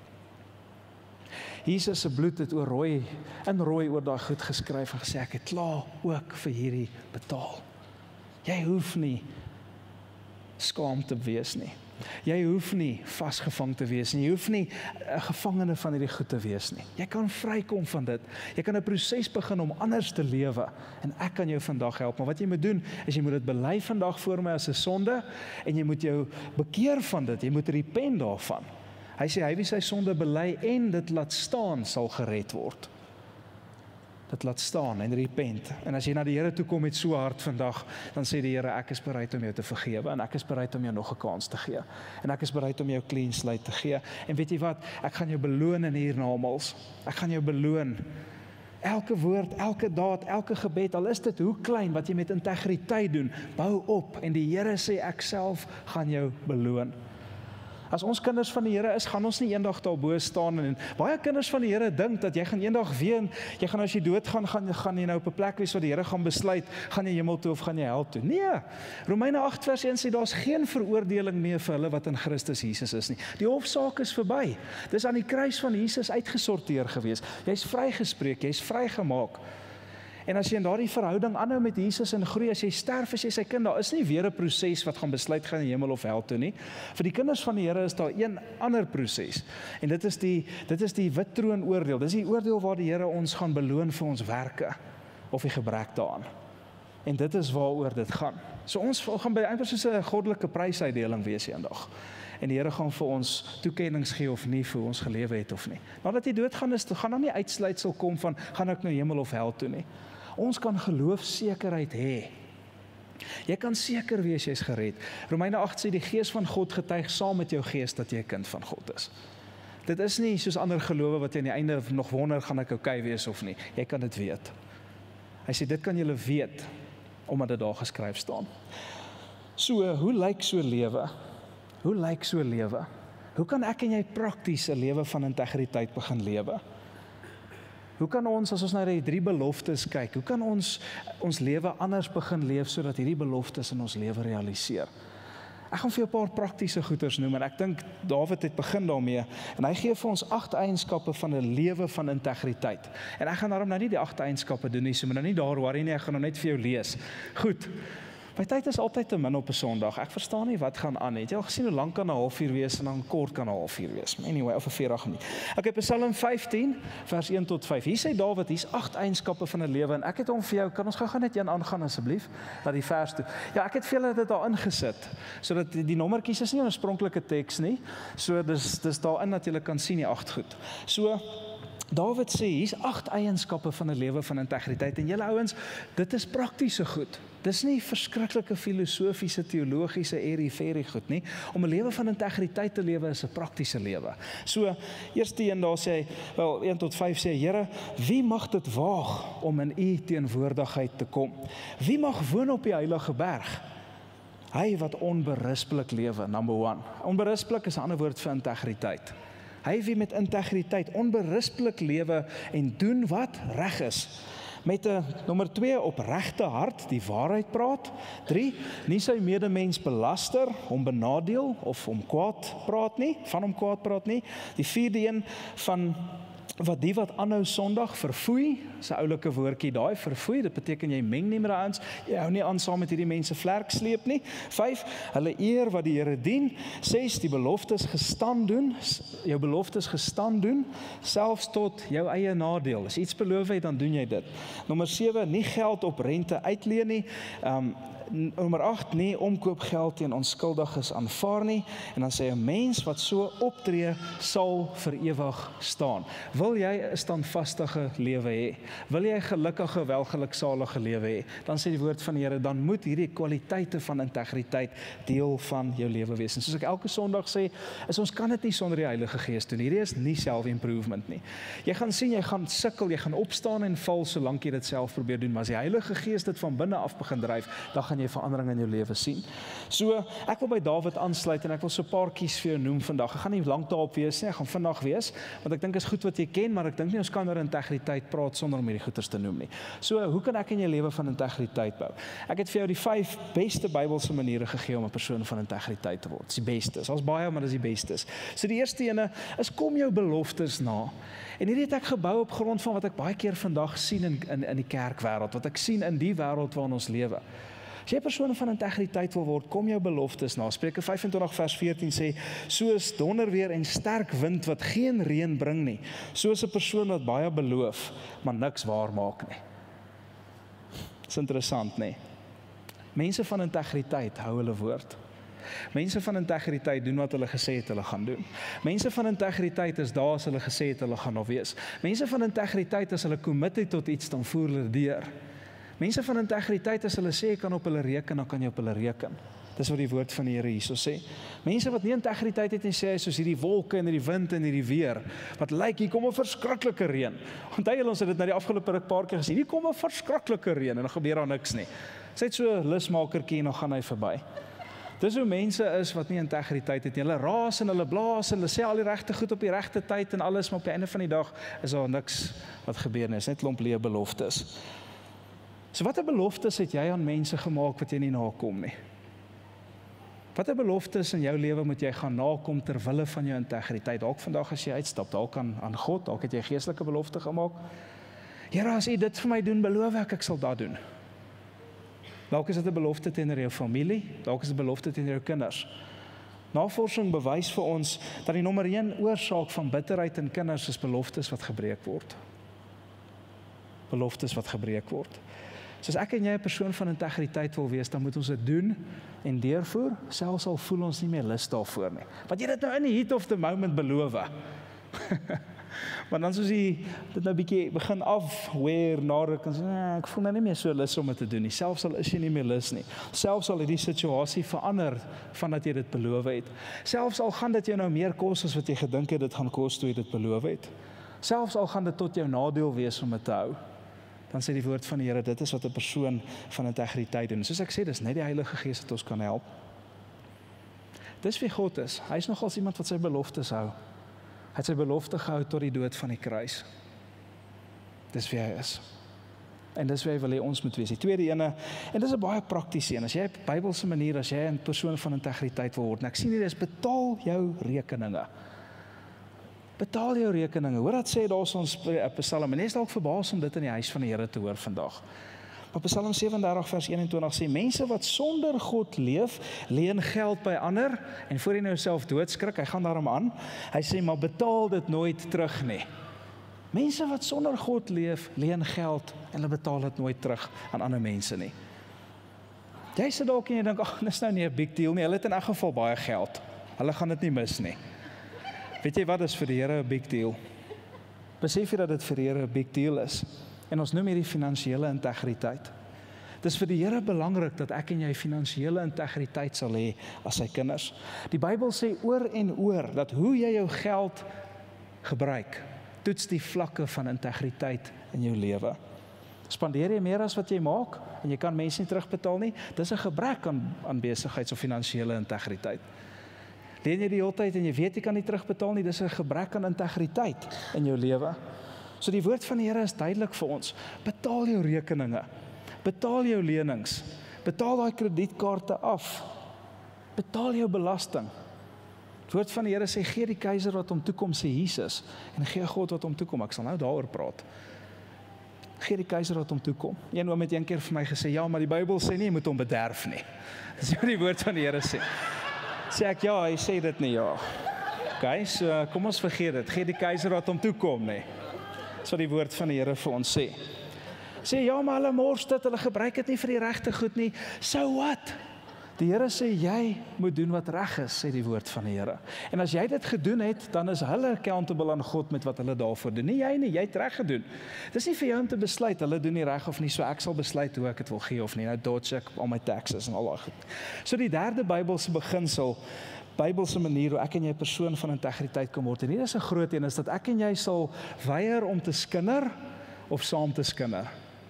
C: Jesus se bloed het in rooi oor daai goed geskryf, en gesê, ek het klaar ook vir hierdie betaal. Jy hoef nie skaam te wees nie. Jy hoef nie vasgevang te wees nie. Jy hoef nie 'n gevangene van hierdie goed te wees nie. Jy kan vrykom van dit. Jy kan 'n proses begin om anders te lewe. En ek kan jou vandag help. Maar wat jy moet doen, is jy moet dit bely vandag voor my as 'n sonde, en jy moet jou bekeer van dit. Jy moet repent daarvan. Hy sê, hy wie sy sonde bely en dit laat staan, sal gered word. Dit laat staan en repent. En as jy na die Here toe kom met so hart vandag, dan sê die Here, ek is bereid om jou te vergewe, en ek is bereid om jou nog 'n kans te gee. En ek is bereid om jou clean slate te gee. En weet jy wat? Ek gaan jou beloon in hiernamaals. Ek gaan jou beloon. Elke woord, elke daad, elke gebed, al is dit hoe klein, wat jy met integriteit doen, bou op. En die Here sê, ek self gaan jou beloon. As ons kinders van die Here is, gaan ons nie eendag daarbo staan, en baie kinders van die Here dink dat jy gaan eendag ween, jy gaan as jy doodgaan, gaan jy nou op 'n plek wees waar die Here gaan besluit, gaan jy hemel toe of gaan jy hel toe. Nee, Romeine 8 vers 1 sê, daar's geen veroordeling meer vir hulle wat in Christus Jesus is nie. Die hofsaak is verby. Dis aan die kruis van Jesus uitgesorteer gewees. Jy's vrygespreek, jy's vrygemaak. En as jy in daardie verhouding aanhou met Jesus en groei, as jy sterf, as jy sy kind, daar is nie weer 'n proses wat gaan besluit gaan in hemel of hel toe nie. Vir die kinders van die Here is daar een ander proses. En dit is die wit troon oordeel. Dis die oordeel waar die Here ons gaan beloon vir ons werke of die gebrek daaraan. En dit is waaroor dit gaan. So ons gaan by eintlik soos 'n goddelike prysuitdeling wees eendag. En die Here gaan vir ons toekennings gee of nie vir ons gelewe het of nie. Nadat jy doodgaan is, gaan dan nie uitsluitsel kom van gaan ek nou hemel of hel toe nie. Ons kan geloofsekerheid hê. Jy kan seker wees jy's gered. Romeine 8 sê die Gees van God getuig saam met jou gees dat jy 'n kind van God is. Dit is nie soos ander gelowe wat jy aan die einde nog wonder gaan ek okay wees of nie. Jy kan dit weet. Hy sê dit kan julle weet omdat dit daar geskryf staan. So, hoe lyk so lewe? Hoe lyk so lewe? Hoe kan ek en jy prakties 'n lewe van integriteit begin lewe? Hoe kan ons, as ons na die 3 beloftes kyk, hoe kan ons lewe anders begin leef sodat hierdie beloftes in ons lewe realiseer? Ek gaan vir jou 'n paar praktiese goeders noem en ek dink Dawid het begin daarmee en hy gee vir ons 8 eienskappe van 'n lewe van integriteit. En ek gaan daarom nou nie die 8 eienskappe doen nie, so moet nou nie daar worry nie, ek gaan nou net vir jou lees. Goed. My tyd is altyd te min op 'n Sondag. Ek verstaan nie wat gaan aan nie. Het jy al gesien hoe lank kan 'n halfuur wees en dan kort kan 'n halfuur wees? Anyway, of 'n 40 minuut. Okay, Psalm 15 vers 1 tot 5. Hier sê Dawid, hier's 8 eienskappe van 'n lewe en ek het hom vir jou, kan ons gou net een aangaan asseblief? Laat die vers toe. Ja, ek het vir julle dit daar ingesit sodat die nommertjies is nie 'n oorspronklike teks nie. So dis daarin dat jy kan sien die 8 goed. So Dawid sê, hier's 8 eienskappe van 'n lewe van integriteit en julle ouens, dit is praktiese goed. Dis nie verskriklike filosofiese, teologiese, airy-fairy goed nie. Om 'n lewe van integriteit te lewe is 'n praktiese lewe. So, eerste een daar sê hy, wel 1 tot 5 sê, Here, wie mag dit waag om in u teenwoordigheid te kom? Wie mag woon op die heilige berg? Hy wat onberispelik lewe, number 1. Onberispelik is 'n ander woord vir integriteit. Hy wie met integriteit onberispelik lewe en doen wat reg is. Met 'n nommer 2 opregte hart die waarheid praat. 3 nie sy medemens belaster, hom benadeel of hom kwaad praat nie, van hom kwaad praat nie. Die 4de een van wat die wat aanhou sondig verfoei, is 'n oulike woordjie daai, verfoei, dit beteken jy meng nie met daai ons, jy hou nie aan saam met hierdie mense vlerk sleep nie. 5, hulle eer wat die Here dien. 6, die beloftes gestaan doen, jou beloftes gestaan doen, selfs tot jou eie nadeel. As iets beloof het, dan doen jy dit. Nommer 7, nie geld op rente uitleen nie. Nommer 8, nie omkoopgeld teen onskuldiges aanvaar nie. En dan sê 'n mens wat so optree sal vir ewig staan. Wil jy 'n standvastige lewe hê? Wil jy 'n gelukkige, welgeluksalige lewe hê? Dan sê die woord van die Here, dan moet hierdie kwaliteite van integriteit deel van jou lewe wees. En soos ek elke Sondag sê, is ons kan dit nie sonder die Heilige Gees doen. Hierdie is nie self-improvement nie. Jy gaan sien, jy gaan sukkel, jy gaan opstaan en val solank jy dit self probeer doen, maar as die Heilige Gees dit van binne af begin dryf, dan gaan jy verandering in jou lewe sien. So, ek wil by Dawid aansluit en ek wil so 'n paar kies vir jou noem vandag. Ek gaan nie lank daarop wees nie, ek gaan vinnig wees, want ek dink is goed wat jy ken, maar ek dink nie ons kan oor integriteit praat sonder om hierdie goeters te noem nie. So, hoe kan ek in jou lewe van integriteit bou? Ek het vir jou die 5 beste Bybelse maniere gegee om 'n persoon van integriteit te word. Dis die bestes. Daar's baie, maar dis die bestes. So die eerste ene is kom jou beloftes na. En hierdie het ek gebou op grond van wat ek baie keer vandag sien in die kerkwêreld, wat ek sien in die wêreld waarin ons lewe. As jy 'n persoon van integriteit wil word, kom jou beloftes na. Spreuke 25 vers 14 sê, soos donderweer en sterk wind wat geen reën bring nie, soos 'n persoon wat baie beloof, maar niks waarmaak nie. Dis interessant, nê? Mense van integriteit hou hulle woord. Mense van integriteit doen wat hulle gesê het hulle gaan doen. Mense van integriteit is daar as hulle gesê het hulle gaan daar wees. Mense van integriteit as hulle committed tot iets, dan voer hulle deur. Mense van integriteit as hulle sê jy kan op hulle reken, dan kan jy op hulle reken. Dis wat die woord van die Here hierso sê. Mense wat nie integriteit het en sê soos hierdie wolke en hierdie wind en hierdie weer, wat lyk hier kom 'n verskriklike reën. Onthou julle ons het dit nou die afgelope paar keer gesien. Hier kom 'n verskriklike reën en dan gebeur daar niks nie. Sy het so 'n lusmakertjie en dan gaan hy verby. Dis hoe mense is wat nie integriteit het nie. Hulle raas en hulle blaas en hulle sê al die regte goed op die regte tyd en alles, maar op die einde van die dag is daar niks wat gebeur nie. Is net klomp leë beloftes. So watter beloftes het jy aan mense gemaak wat jy nie nakom nie? Watter beloftes in jou lewe moet jy gaan nakom ter wille van jou integriteit? Dalk vandag as jy uitstap, dalk aan God, dalk het jy geestelike belofte gemaak. Here, as U dit vir my doen, beloof ek sal dat doen. Dalk is dit 'n belofte teenoor jou familie, dalk is dit 'n belofte teenoor jou kinders. Navorsing bewys vir ons dat die nommer 1 oorsaak van bitterheid in kinders is beloftes wat gebreek word. Beloftes wat gebreek word. So as ek en jy 'n persoon van integriteit wil wees, dan moet ons dit doen en deurvoer, selfs al voel ons nie meer lus daarvoor nie. Want jy dit nou in die heat of the moment beloof. Maar dan soos jy dit nou bietjie begin afweer nader kan sê, ek voel nou nie meer so lus om dit te doen nie. Selfs al is jy nie meer lus nie. Selfs al het die situasie verander vandat jy dit beloof het. Selfs al gaan dit jou nou meer kos as wat jy gedink het dit gaan kos toe jy dit beloof het. Selfs al gaan dit tot jou nadeel wees om dit te hou. Dan sê die woord van die Here, dit is wat 'n persoon van integriteit doen. Soos ek sê, dis net die Heilige Gees wat ons kan help. Dis wie God is. Hy is nogals iemand wat sy beloftes hou. Hy het sy belofte gehou tot die dood van die kruis. Dis wie hy is. En dis wie hy wil hê ons moet wees. Die tweede ene, en dis 'n baie praktiese een. As jy op Bybelse manier, as jy 'n persoon van integriteit wil word, en ek sien hier is betaal jou rekeninge. Betaal jou rekeninge. Hoor wat sê daar ons Psalm, en jy is dalk verbaas om dit in die huis van die Here te hoor vandag. Maar Psalm 37 vers 21 sê, mense wat sonder God leef, leen geld by ander, en voor jy nou self doodskrik, hy gaan daarom aan, hy sê, maar betaal dit nooit terug nie. Mense wat sonder God leef, leen geld, en hulle betaal dit nooit terug aan ander mense nie. Jy sit dalk en jy dink, dis nou nie 'n big deal nie, hulle het in elk geval baie geld, hulle gaan dit nie mis nie. Weet jy wat is vir die Here 'n big deal? Besef jy dat dit vir die Here 'n big deal is? En ons noem hierdie finansiële integriteit. Dis vir die Here belangrik dat ek en jy finansiële integriteit sal hê as sy kinders. Die Bybel sê oor en oor dat hoe jy jou geld gebruik, toets die vlakke van integriteit in jou lewe. Spandeer jy meer as wat jy maak en jy kan mense nie terugbetaal nie, dis 'n gebrek aan besigheids- of finansiële integriteit. Leen jy die hele tyd en jy weet jy kan nie terugbetaal nie, dis 'n gebrek aan integriteit in jou lewe. So die woord van die Here is duidelik vir ons. Betaal jou rekeninge. Betaal jou lenings. Betaal daai kredietkaarte af. Betaal jou belasting. Die woord van die Here sê gee die keiser wat hom toekom, sê Jesus, en gee God wat hom toekom. Ek sal nou daaroor praat. Gee die keiser wat hom toekom. Een oom het een keer vir my gesê, ja, maar die Bybel sê nie jy moet hom bederf nie. Dis wat die woord van die Here sê. Sê ek, ja, hy sê dit nie, ja. Okay, so kom ons vergeet dit. Gee die keiser wat hom toekom, nie. Dis wat die woord van die Here vir ons sê. Sê, ja, maar hulle mors dit, hulle gebruik dit nie vir die regte goed nie. So what? Die Here sê, jy moet doen wat reg is, sê die woord van die Here. En as jy dit gedoen het, dan is hulle accountable aan God met wat hulle daarvoor doen. Nie jy nie, jy het reg gedoen. Dis nie vir jou om te besluit, hulle doen nie reg of nie, so ek sal besluit hoe ek dit wil gee of nie. Nou dodge ek al my taxes en al daai goed. So die derde Bybelse beginsel, Bybelse manier hoe ek en jy 'n persoon van integriteit kan word. En hier is 'n groot een, is dat ek en jy sal weier om te skinder of saam te skinder.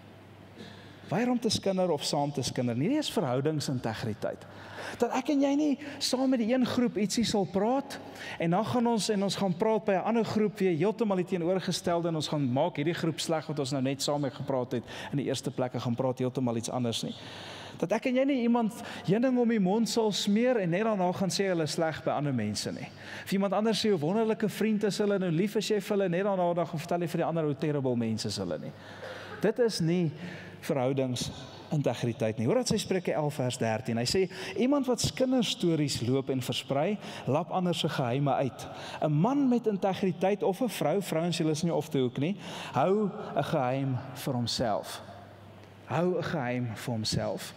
C: Weier om te skinder of saam te skinder. Nie is verhoudingsintegriteit. Dat ek en jy nie saam met die een groep ietsie sal praat en dan gaan ons gaan praat by 'n ander groep weer heeltemal die teenoorgestelde en ons gaan maak hierdie groep sleg wat ons nou net saam mee gepraat het in die eerste plek en gaan praat heeltemal iets anders nie. Dat ek en jy nie iemand heuning om die mond sal smeer en net daarna gaan sê hulle sleg by ander mense nie. Of iemand anders sê hoe wonderlike vriend is hulle, nou lief is jy vir hulle, net daarna dan vertel jy vir die ander hoe terrible mense is hulle nie. Dit is nie verhoudingsintegriteit nie. Hoor wat sy Spreuke 11 vers 13. Hy sê, iemand wat kinderstories loop en versprei, lap ander se geheime uit. 'n Man met integriteit of 'n vrouens julle is nie of te hoek nie, hou 'n geheim vir homself. Hou 'n geheim vir homself.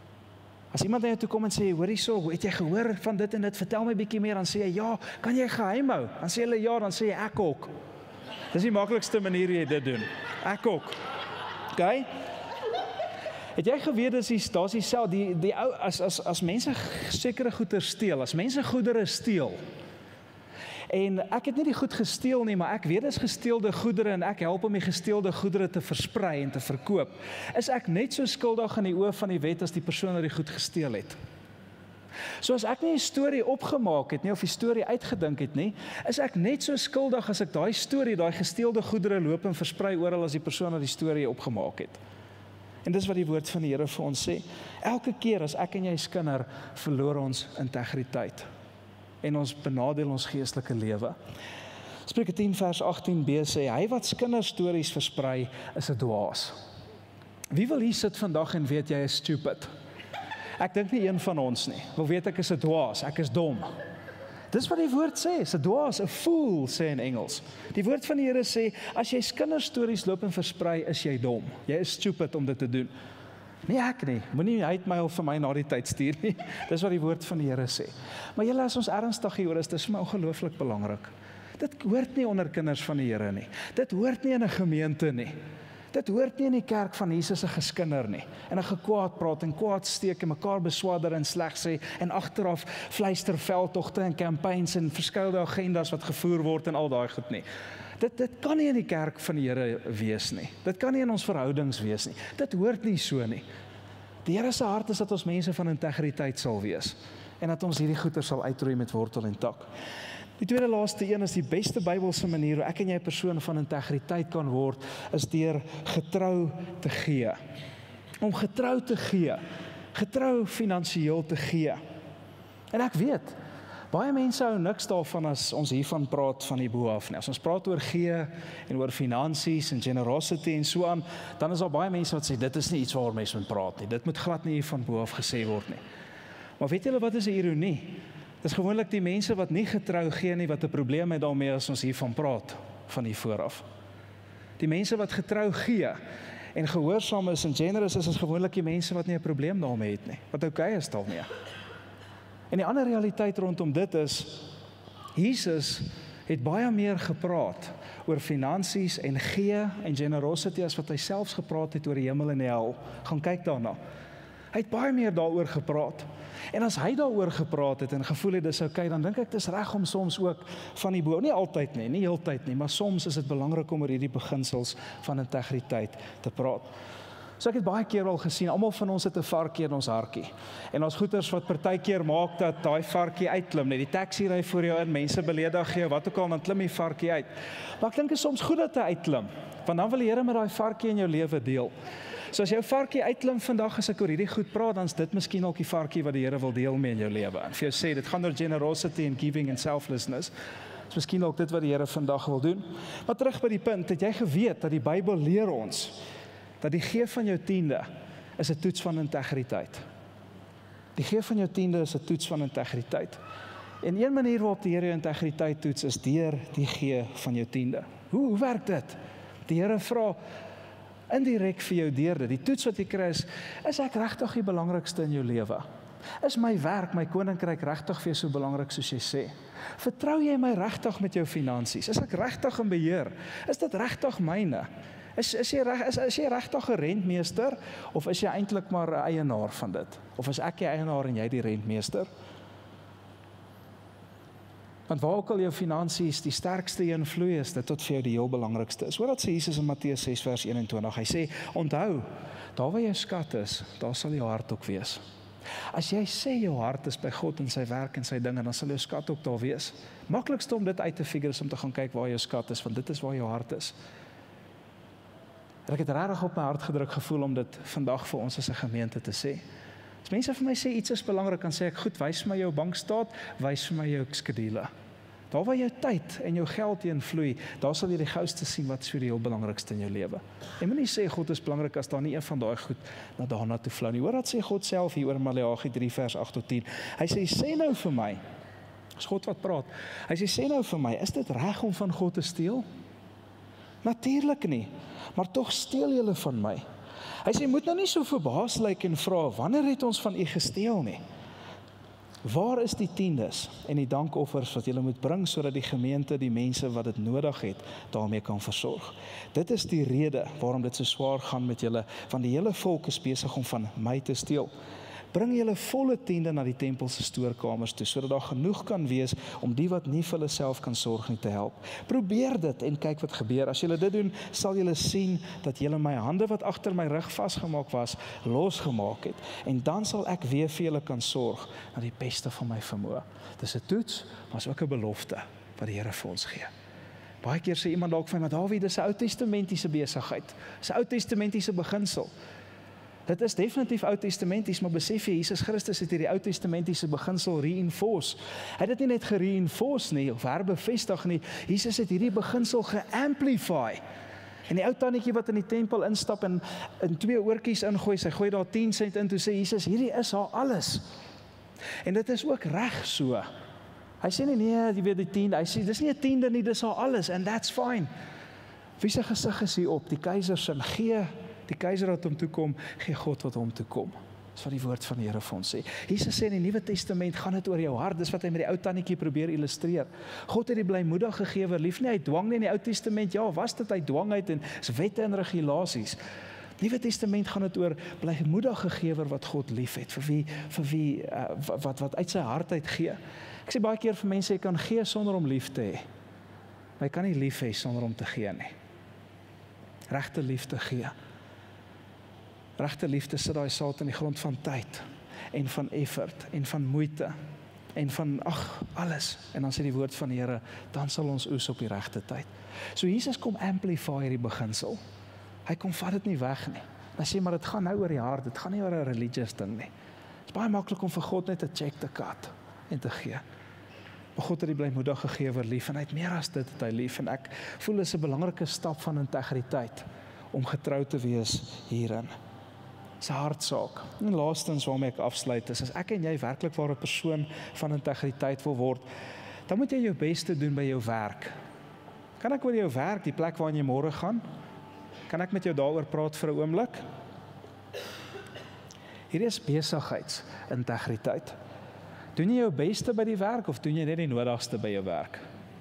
C: As iemand na jou toe kom en sê, hoor hierso, het jy gehoor van dit en dit, vertel my bietjie meer, dan sê jy, ja, kan jy geheim hou? Dan sê hulle ja, dan sê jy ek ook. Dis die maklikste manier jy dit doen. Ek ook. Okay? Het jy geweet daar's die ou as mense sekere goeder steel, as mense goedere steel. En ek het nie die goed gesteel nie, maar ek weet dis gesteelde goedere en ek help om die gesteelde goedere te versprei en te verkoop. Is ek net so skuldig in die oë van die wet as die persoon wat die goed gesteel het? So as ek nie 'n storie opgemaak het nie of die storie uitgedink het nie, is ek net so skuldig as ek daai storie, daai gesteelde goedere loop en versprei oral as die persoon wat die storie opgemaak het. En dis wat die woord van die Here vir ons sê. Elke keer as ek en jy skinder, verloor ons integriteit. En ons benadeel ons geestelike lewe. Spreuke 10 vers 18b sê, hy wat kinderstories versprei, is 'n dwaas. Wie wil hier sit vandag en weet jy is stupid? Ek dink nie een van ons nie. Wil weet ek is 'n dwaas, ek is dom. Dis wat die woord sê, is 'n dwaas, 'n fool sê in Engels. Die woord van die Here sê, as jy kinderstories loop en versprei, is jy dom. Jy is stupid om dit te doen. Nie ek nie, moenie hy het my al vir my na die tyd stuur nie. Dis wat die woord van die Here sê. Maar julle, as ons ernstig hieroor is, dis vir my ongelooflik belangrik. Dit hoort nie onder kinders van die Here nie. Dit hoort nie in 'n gemeente nie. Dit hoort nie in die kerk van Jesus se geskinder nie. En 'n gekwaad praat en kwaad steek en mekaar beswaarder en sleg sê en agteraf fluister veldtogte en campaigns en verskeie agendas wat gevoer word en al daai goed nie. Dit kan nie in die kerk van die Here wees nie. Dit kan nie in ons verhoudings wees nie. Dit hoort nie so nie. Die Here se hart is dat ons mense van integriteit sal wees en dat ons hierdie goeie sal uitroei met wortel en tak. Die tweede laaste een is die beste Bybelse manier hoe ek en jy 'n persoon van integriteit kan word, is deur getrou te gee. Om getrou te gee, getrou finansiëel te gee. En ek weet, baie mense hou niks daarvan as ons hiervan praat van die bo af nie. As ons praat oor gee en oor finansies en generosity en so aan, dan is daar baie mense wat sê dit is nie iets waaroor mense moet praat nie. Dit moet glad nie hier van bo af gesê word nie. Maar weet julle wat is 'n ironie? Dit is gewoonlik die mense wat nie getrou gee nie wat 'n probleem het daarmee as ons hiervan praat van hier vooraf. Die mense wat getrou gee en gehoorsaam is en generous is gewoonlik die mense wat nie 'n probleem daarmee het nie. Wat okay is daarmee. En die ander realiteit rondom dit is, Jesus het baie meer gepraat oor finansies en gee en generosity as wat hy selfs gepraat het oor die hemel en die hel. Gaan kyk daarna. Hy het baie meer daaroor gepraat. En as hy daaroor gepraat het en gevoel het dis okay, dan dink ek dis reg om soms ook van die bo, nie altyd nie, nie heeltyd nie, maar soms is dit belangrik om oor hierdie beginsels van integriteit te praat. So ek het baie keer al gesien, almal van ons het 'n varkie in ons hartjie. En ons goeters wat partykeer maak dat daai varkie uitklim, net die taxi ry voor jou in, mense beledig jou, wat ook al, dan klim die varkie uit. Maar ek dink dit is soms goed dat hy uitklim, want dan wil die Here met daai varkie in jou lewe deel. So as jou varkie uitklim vandag, as ek oor hierdie goed praat, dan is dit miskien ook die varkie wat die Here wil deel mee in jou lewe. En vir jou sê, dit gaan oor generosity and giving and selflessness. Dis miskien ook dit wat die Here vandag wil doen. Maar terug by die punt, het jy geweet dat die Bybel leer ons dat die gee van jou tiende is 'n toets van integriteit. Die gee van jou tiende is 'n toets van integriteit. En een manier waarop die Here jou integriteit toets is deur die gee van jou tiende. Hoe werk dit? Die Here vra indirek vir jou deur dit. Die toets wat jy kry is ek regtig die belangrikste in jou lewe? Is my werk, my koninkryk regtig vir jou so belangrik soos jy sê? Vertrou jy my regtig met jou finansies? Is ek regtig in beheer? Is dit regtig myne? Is jy regtig 'n rentmeester of is jy eintlik maar 'n eienaar van dit? Of is ek die eienaar en jy die rentmeester? Want waar ook al jou finansies die sterkste een vloei is, dit tot vir jou die heel belangrikste is. Hoor wat sê Jesus in Matteus 6 vers 21. Hy sê, onthou, daar waar jou skat is, daar sal jou hart ook wees. As jy sê jou hart is by God en sy werk en sy dinge, dan sal jou skat ook daar wees. Maklikste om dit uit te figure is om te gaan kyk waar jou skat is, want dit is waar jou hart is. En ek het regtig op my hart gedruk gevoel om dit vandag vir ons as 'n gemeente te sê. As mense vir my sê iets is belangrik, dan sê ek, goed, wys vir my jou bankstaat, wys vir my jou skedule. Daar waar jou tyd en jou geld heen vloei, daar sal jy die gouste sien wat is vir die heel belangrikste in jou lewe. En moenie sê God is belangrik as daar nie een van daai goed na daarna toe flou nie. Hoor wat sê God self hier oor Maleagi 3 vers 8 tot 10. Hy sê nou vir my, as God wat praat, hy sê nou vir my, is dit reg om van God te steel? Natuurlik nie, maar tog steel julle van my. Hy sê, moet nou nie so verbaas lyk en vra, wanneer het ons van u gesteel nie? Waar is die tiendes en die dankoffers wat julle moet bring, sodat die gemeente, die mense wat dit nodig het, daarmee kan versorg? Dit is die rede waarom dit so swaar gaan met julle, want die hele volk is besig om van my te steel. Bring julle volle tiende na die tempel se stoorkamers toe, sodat daar genoeg kan wees om die wat nie vir hulle self kan sorg nie te help. Probeer dit en kyk wat gebeur. As julle dit doen, sal julle sien dat julle my hande wat agter my rug vasgemaak was, losgemaak het. En dan sal ek weer vir julle kan sorg na die beste van my vermoë. Dis 'n toets, maar is ook 'n belofte wat die Here vir ons gee. Baie keer sê iemand dalk vir my, maar Dawie, dis 'n Ou Testamentiese besigheid. Dis 'n Ou Testamentiese beginsel. Dit is definitief Ou Testamenties, maar besef jy, Jesus Christus het hierdie Ou Testamentiese beginsel reinforce. Hy het dit nie net gereinforce nie, of herbevestig nie, Jesus het hierdie beginsel geamplify. En die ou tannetjie wat in die tempel instap en in 2 oortjies ingooi, sy gooi daar 10 sent in, toe sê Jesus, hierdie is haar alles. En dit is ook reg so. Hy sê nie, nee, jy weet die 10, hy sê, dis nie 'n tiende nie, dis haar alles, and that's fine. Wie se gesig is hier op? Die keiser se, gee Die keiser wat hom toe kom, gee God wat hom toe kom. Dis wat die woord van die Here vir ons sê. Jesus sê in die Nuwe Testament gaan dit oor jou hart. Dis wat hy met die ou tannetjie probeer illustreer. God het die blymoedige gegewer lief, nie uit dwang nie. In die Ou Testament, ja, was dit uit dwang uit en is wette en regulasies. Nuwe Testament gaan dit oor blymoedige gegewer wat God liefhet, vir wie wat uit sy hart uit gee. Ek sê baie keer vir mense, jy kan gee sonder om lief te hê. Maar jy kan nie lief hê sonder om te gee nie. Regte liefde gee. Regte liefde sit daai saad in die grond van tyd en van effort en van moeite en van alles. En dan sê die woord van die Here, dan sal ons oes op die regte tyd. So Jesus kom amplify hierdie beginsel. Hy kom vat dit nie weg nie. Hy sê maar dit gaan nou oor die hart, dit gaan nie oor 'n religious ding nie. Dit is baie maklik om vir God net 'n check te cut en te gee. Maar God het die blymoedige gegewer lief en hy het meer as dit het hy lief en ek voel dit is 'n belangrike stap van integriteit om getrou te wees hierin. Dis 'n hartsaak. En laastens waarmee ek afsluit is, as ek en jy werklik waar 'n persoon van integriteit wil word, dan moet jy jou beste doen by jou werk. Kan ek oor jou werk, die plek waar jy môre gaan? Kan ek met jou daaroor praat vir 'n oomblik? Hier is besigheidsintegriteit. Doen jy jou beste by die werk of doen jy net die nodigste by jou werk?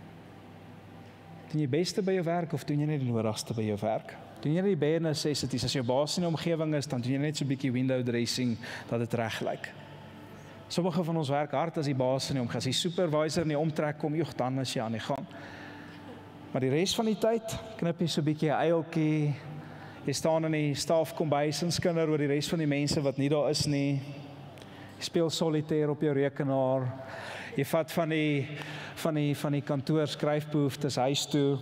C: Doen jy beste by jou werk of doen jy net die nodigste by jou werk? Doen jy die bare necessities? As jou baas in die omgewing is, dan doen jy net so 'n bietjie window dressing dat dit reg lyk. Sommige van ons werk hard as die baas in die omgewing, as die supervisor in die omtrek kom, joh, dan is jy aan die gang. Maar die res van die tyd knip jy so 'n bietjie 'n eiltjie. Jy staan in die staafkombuis en skinder oor die res van die mense wat nie daar is nie. Jy speel solitaire op jou rekenaar. Jy vat van die kantoor skryfbehoeftes huis toe.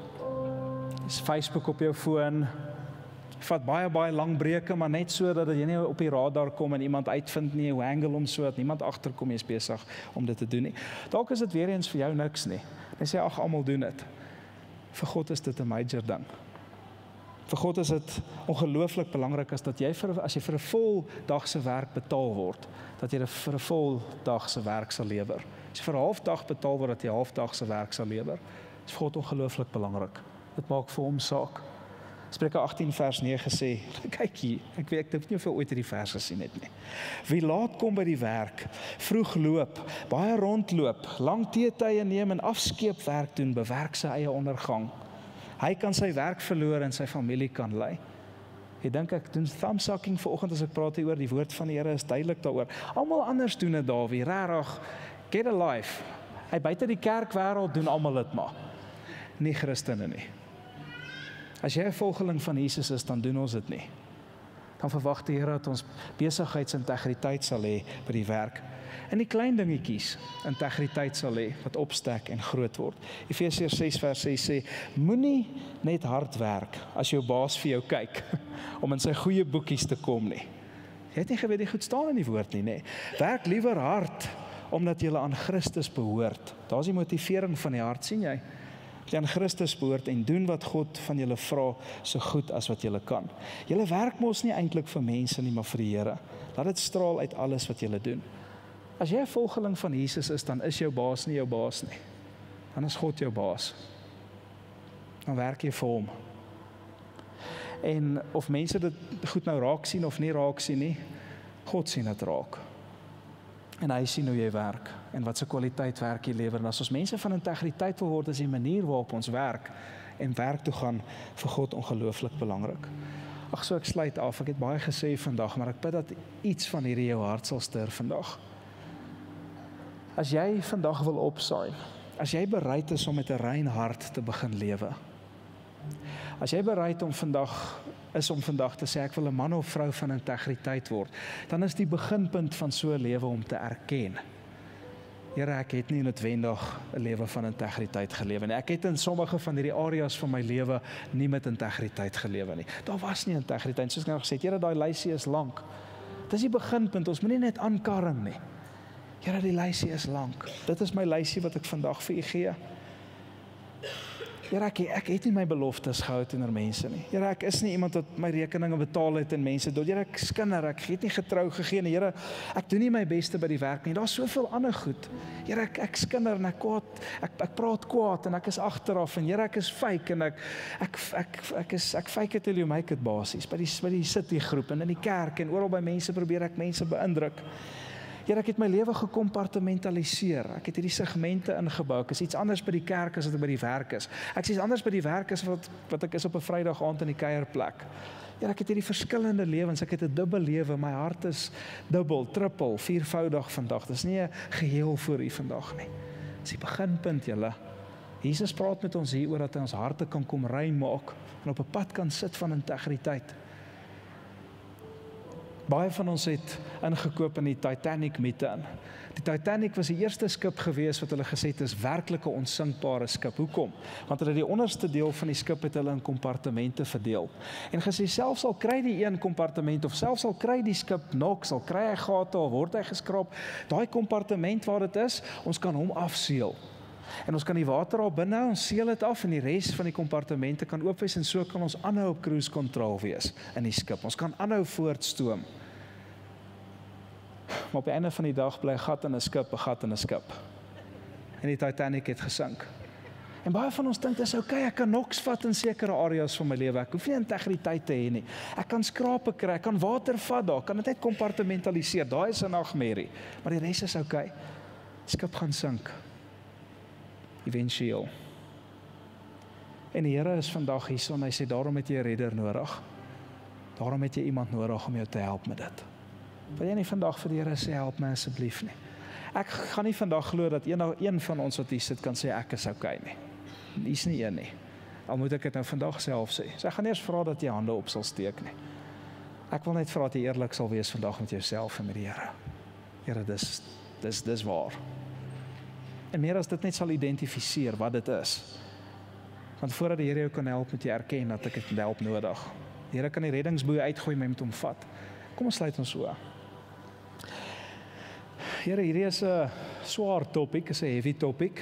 C: Dis Facebook op jou foon. Jy vat baie lang breuke, maar net so dat jy nie op die radar kom en iemand uitvind nie, hoe angle om so dat niemand agterkom jy is besig om dit te doen nie. Dalk is dit weer eens vir jou niks nie. Hy sê ag, almal doen dit. Vir God is dit 'n major ding. Vir God is dit ongelooflik belangrik as jy vir 'n vol dag se werk betaal word, dat jy vir 'n vol dag se werk sal lewer. As jy vir 'n halfdag betaal word, dat jy 'n halfdag se werk sal lewer. Dit is vir God ongelooflik belangrik. Dit maak vir hom saak. Spreuke 18 vers 9 sê, kyk hier, ek dink nie of jy ooit hierdie vers gesien het nie. Wie laat kom by die werk, vroeg loop, baie rondloop, lang teetye neem en afskeepwerk doen, bewerk sy eie ondergang. Hy kan sy werk verloor en sy familie kan ly. Ek dink ek doen thumbsucking vanoggend as ek praat hier oor die woord van die Here is duidelik daaroor. Almal anders doen dit daar, wie regtig get a life. Hy buite die kerkwêreld doen almal dit maar. Nie Christene nie. As jy 'n volgeling van Jesus is, dan doen ons dit nie. Dan verwag die Here dat ons besigheidsintegriteit sal hê by die werk. En die klein dingetjies integriteit sal hê wat opstek en groot word. Efesiërs 6 vers 6 sê, moenie net hard werk as jou baas vir jou kyk om in sy goeie boekies te kom nie. Jy het nie geweet die goed staan in die woord nie, nê. Werk liewer hard omdat jy aan Christus behoort. Daar's die motivering van die hart, sien jy? Jy aan Christus behoort en doen wat God van julle vra so goed as wat julle kan. Julle werk mos nie eintlik vir mense nie, maar vir die Here. Laat dit straal uit alles wat julle doen. As jy 'n volgeling van Jesus is, dan is jou baas nie jou baas nie. Dan is God jou baas. Dan werk jy vir hom. En of mense dit goed nou raak sien of nie raak sien nie, God sien dit raak. En hy sien hoe jy werk en wat se kwaliteit werk jy lewer. En as ons mense van integriteit wil word, is die manier waarop ons werk en werk toe gaan vir God ongelooflik belangrik. Ag so ek sluit af. Ek het baie gesê vandag, maar ek bid dat iets van hierdie jou hart sal stir vandag. As jy vandag wil opsaai, as jy bereid is om met 'n rein hart te begin lewe. As jy bereid om vandag te sê ek wil 'n man of vrou van integriteit word, dan is die beginpunt van so 'n lewe om te erken. Here, ek het nie noodwendig 'n lewe van integriteit gelewe nie. Ek het in sommige van hierdie areas van my lewe nie met integriteit gelewe nie. Daar was nie integriteit. Soos ek nou gesê het, Here, daai lysie is lank. Dis die beginpunt. Ons moenie net aankarring nie. Here, die lysie is lank. Dit is my lysie wat ek vandag vir u gee. Here, ek het nie my beloftes gehou teenoor mense nie. Here, ek is nie iemand wat my rekeninge betaal het en mense dood. Here, ek is kinder, ek het nie getrou gegee nie. Here, ek doen nie my beste by die werk nie. Daar's soveel ander goed. Here, ek is kinder en ek praat kwaad en ek is agteraf en Here, ek is fake en ek fake it till you make it basies by die city groep en in die kerk en oral by mense probeer ek mense beïndruk. Here, ek het my lewe gekompartmentaliseer. Ek het hierdie segmente ingebou. Ek is iets anders by die kerk as wat ek by die werk is. Ek is iets anders by die werk as wat ek is op 'n Vrydag aand in die kuierplek. Here, ek het hierdie verskillende lewens. Ek het 'n dubbel lewe. My hart is dubbel, trippel, viervoudig vandag. Dis nie 'n geheel vir u vandag nie. Dis die beginpunt, julle. Jesus praat met ons hier oor dat hy ons harte kan kom rein maak en op 'n pad kan sit van integriteit. Baie van ons het ingekoop in die Titanic mite in. Die Titanic was die eerste skip gewees wat hulle gesê het is werklike onsinkbare skip. Hoekom? Want hulle die onderste deel van die skip het hulle in kompartemente verdeel. En gesê selfs al kry die een kompartement of selfs al kry die skip knoks, al kry hy gate of word hy geskraap, daai kompartement waar dit is, ons kan hom afseël. En ons kan die water daar binne hou, ons seël dit af en die res van die kompartemente kan oop wees en so kan ons aanhou op cruise control wees in die skip. Ons kan aanhou voortstoom. Maar op die einde van die dag bly 'n gat in 'n skip, 'n gat in 'n skip. En die Titanic het gesink. En baie van ons dink dis okay, ek kan noks vat in sekere areas van my lewe. Ek hoef nie integriteit te hê nie. Ek kan skrape kry, ek kan water vat daar, kan dit net kompartementaliseer. Daai is 'n nagmerrie, maar die res is okay. Skip gaan sink. Eventueel. En die Here is vandag hier en hy sê daarom het jy 'n redder nodig. Daarom het jy iemand nodig om jou te help met dit. Wil jy nie vandag vir die Here sê help my asseblief nie? Ek gaan nie vandag glo dat een van ons wat hier sit kan sê ek is okay nie. Dis nie een nie. Al moet ek dit nou vandag self sê. So ek gaan eers vra dat jy hande op sal steek nie. Ek wil net vra dat jy eerlik sal wees vandag met jouself en met die Here. Here, dis waar. En meer as dit net sal identifiseer wat dit is. Want voordat die Here jou kan help, moet jy erken dat ek het help nodig. Die Here kan die reddingsboei uitgooi, maar jy moet hom vat. Kom ons sluit ons oë. Here, hierdie is 'n swaar topik, is 'n heavy topik.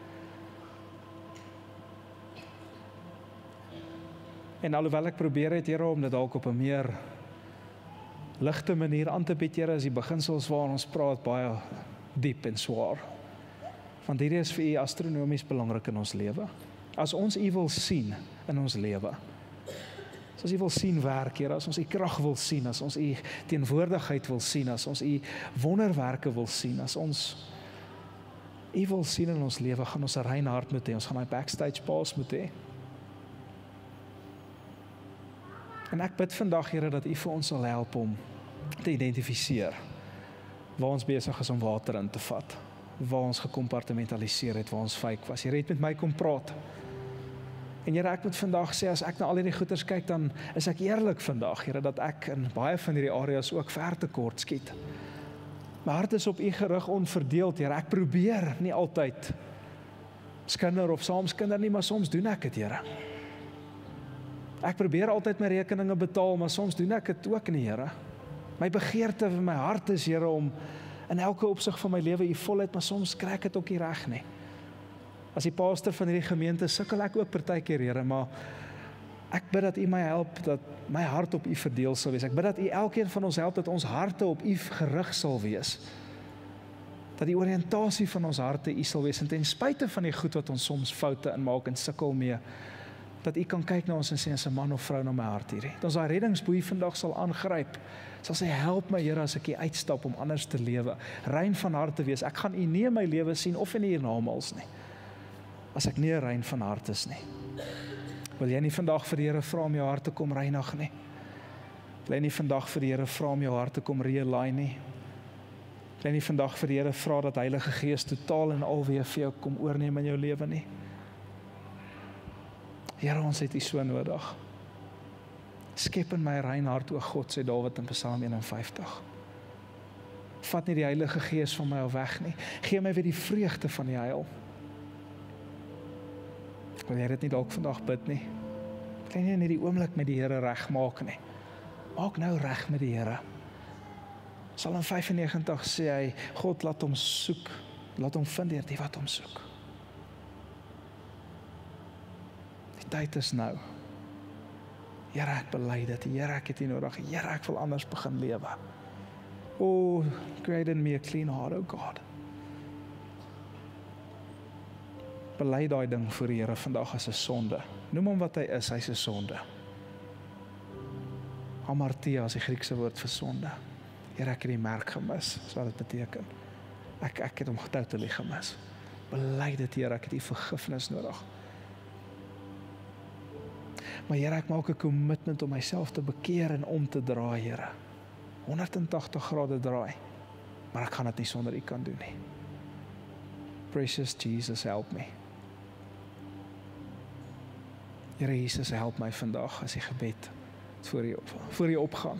C: En alhoewel ek probeer het, Here, om dit dalk op 'n meer ligte manier aan te bied, Here, is die beginsels waarin ons praat baie diep en swaar. Want hierdie is vir u astronomies belangrik in ons lewe. As ons u wil sien in ons lewe, as ons u wil sien werk, Here, as ons u krag wil sien, as ons u teenwoordigheid wil sien, as ons u wonderwerke wil sien, as ons u wil sien in ons lewe, gaan ons 'n rein hart moet hê, ons gaan 'n backstage pass moet hê. En ek bid vandag, Here, dat u vir ons sal help om te identifiseer waar ons besig is om water in te vat, waar ons gekompartementaliseer het, waar ons fake was. Here het met my kom praat. En Here, ek moet vandag sê, as ek na al hierdie goeters kyk, dan is ek eerlik vandag, Here, dat ek in baie van hierdie areas ook ver tekort skiet. My hart is op u gerig, onverdeeld, Here. Ek probeer nie altyd skinder of saamskinder nie, maar soms doen ek dit, Here. Ek probeer altyd my rekeninge betaal, maar soms doen ek dit ook nie, Here. My begeerte in my hart is, Here, om in elke opsig van my lewe u volheid, maar soms kry ek dit ook nie reg nie. As die pastor van hierdie gemeente sukkel ek ook partykeer, Here, maar ek bid dat u my help, dat my hart op u verdeel sal wees. Ek bid dat u elkeen van ons help, dat ons harte op u gerig sal wees. Dat die oriëntasie van ons harte u sal wees, en ten spyte van die goed wat ons soms foute inmaak en sukkel mee, dat u kan kyk na ons en sê, as 'n man of vrou na my hart hierdie. Dat ons daai reddingsboei vandag sal aangryp. Sal sê, help my, Here, as ek hier uitstap om anders te lewe, rein van hart te wees. Ek gaan u nie in my lewe sien of in u hiernamaals nie, as ek nie rein van hart is nie. Wil jy nie vandag vir die Here vra om jou hart te kom reinig nie? Wil jy nie vandag vir die Here vra om jou hart te kom realign nie? Wil jy nie vandag vir die Here vra dat Heilige Gees totaal en alweer vir jou kom oorneem in jou lewe nie? Here, ons het u so nodig. Skep in my rein hart, o God, sê Dawid in Psalm 51. Vat nie die Heilige Gees van my af weg nie. Gee my weer die vreugde van die heil. Wil jy dit nie dalk vandag bid nie? Wil jy nie in hierdie oomblik met die Here reg maak nie? Maak nou reg met die Here. Psalm 95 sê hy, God laat hom soek, laat hom vind deur die wat hom soek. Die tyd is nou. Here, ek bely dit. Here, ek het U nodig. Here, ek wil anders begin lewe. Oh, create in me a clean heart, oh God. Bely daai ding voor die Here vandag as 'n sonde. Noem hom wat hy is, hy's 'n sonde. Hamartia is die Griekse woord vir sonde. Here, ek het die merk gemis, so wat dit beteken. Ek het hom totally gemis. Bely dit, Here, ek het U vergifnis nodig. Maar Here, ek maak 'n commitment om myself te bekeer en om te draai, Here. 180 grade draai. Maar ek gaan dit nie sonder U kan doen nie. Precious Jesus, help me. Here Jesus, help my vandag as die gebed voor U opgaan.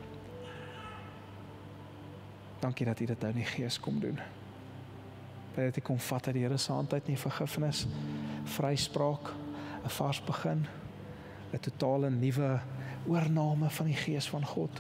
C: Dankie dat U dit nou in die Gees kom doen. Dat U kom vat uit die Here se hand uit nie vergifnis, vryspraak, 'n vars begin, 'n totale nuwe oorname van die Gees van God.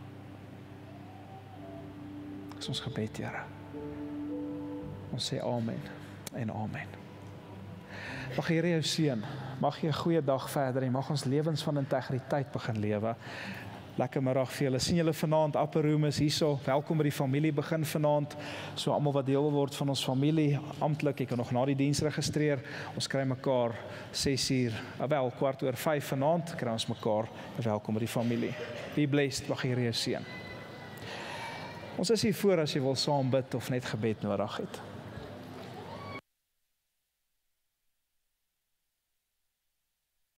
C: Dis ons gebed, Here. Ons sê amen en amen. Mag die Here jou seën. Mag jy 'n goeie dag verder en mag ons lewens van integriteit begin lewe. Lekker middag vir julle. Sien julle vanaand, Upper Room is hierso. Welkom by die familie begin vanaand. So almal wat deel word van ons familie, amptelik, jy kan nog na die diens registreer. Ons kry mekaar 6:00, wel 4:15 vanaand, kry ons mekaar. Welkom by die familie. Be blessed, mag die Here jou seën. Ons is hier voor as jy wil saam bid of net gebed nodig het.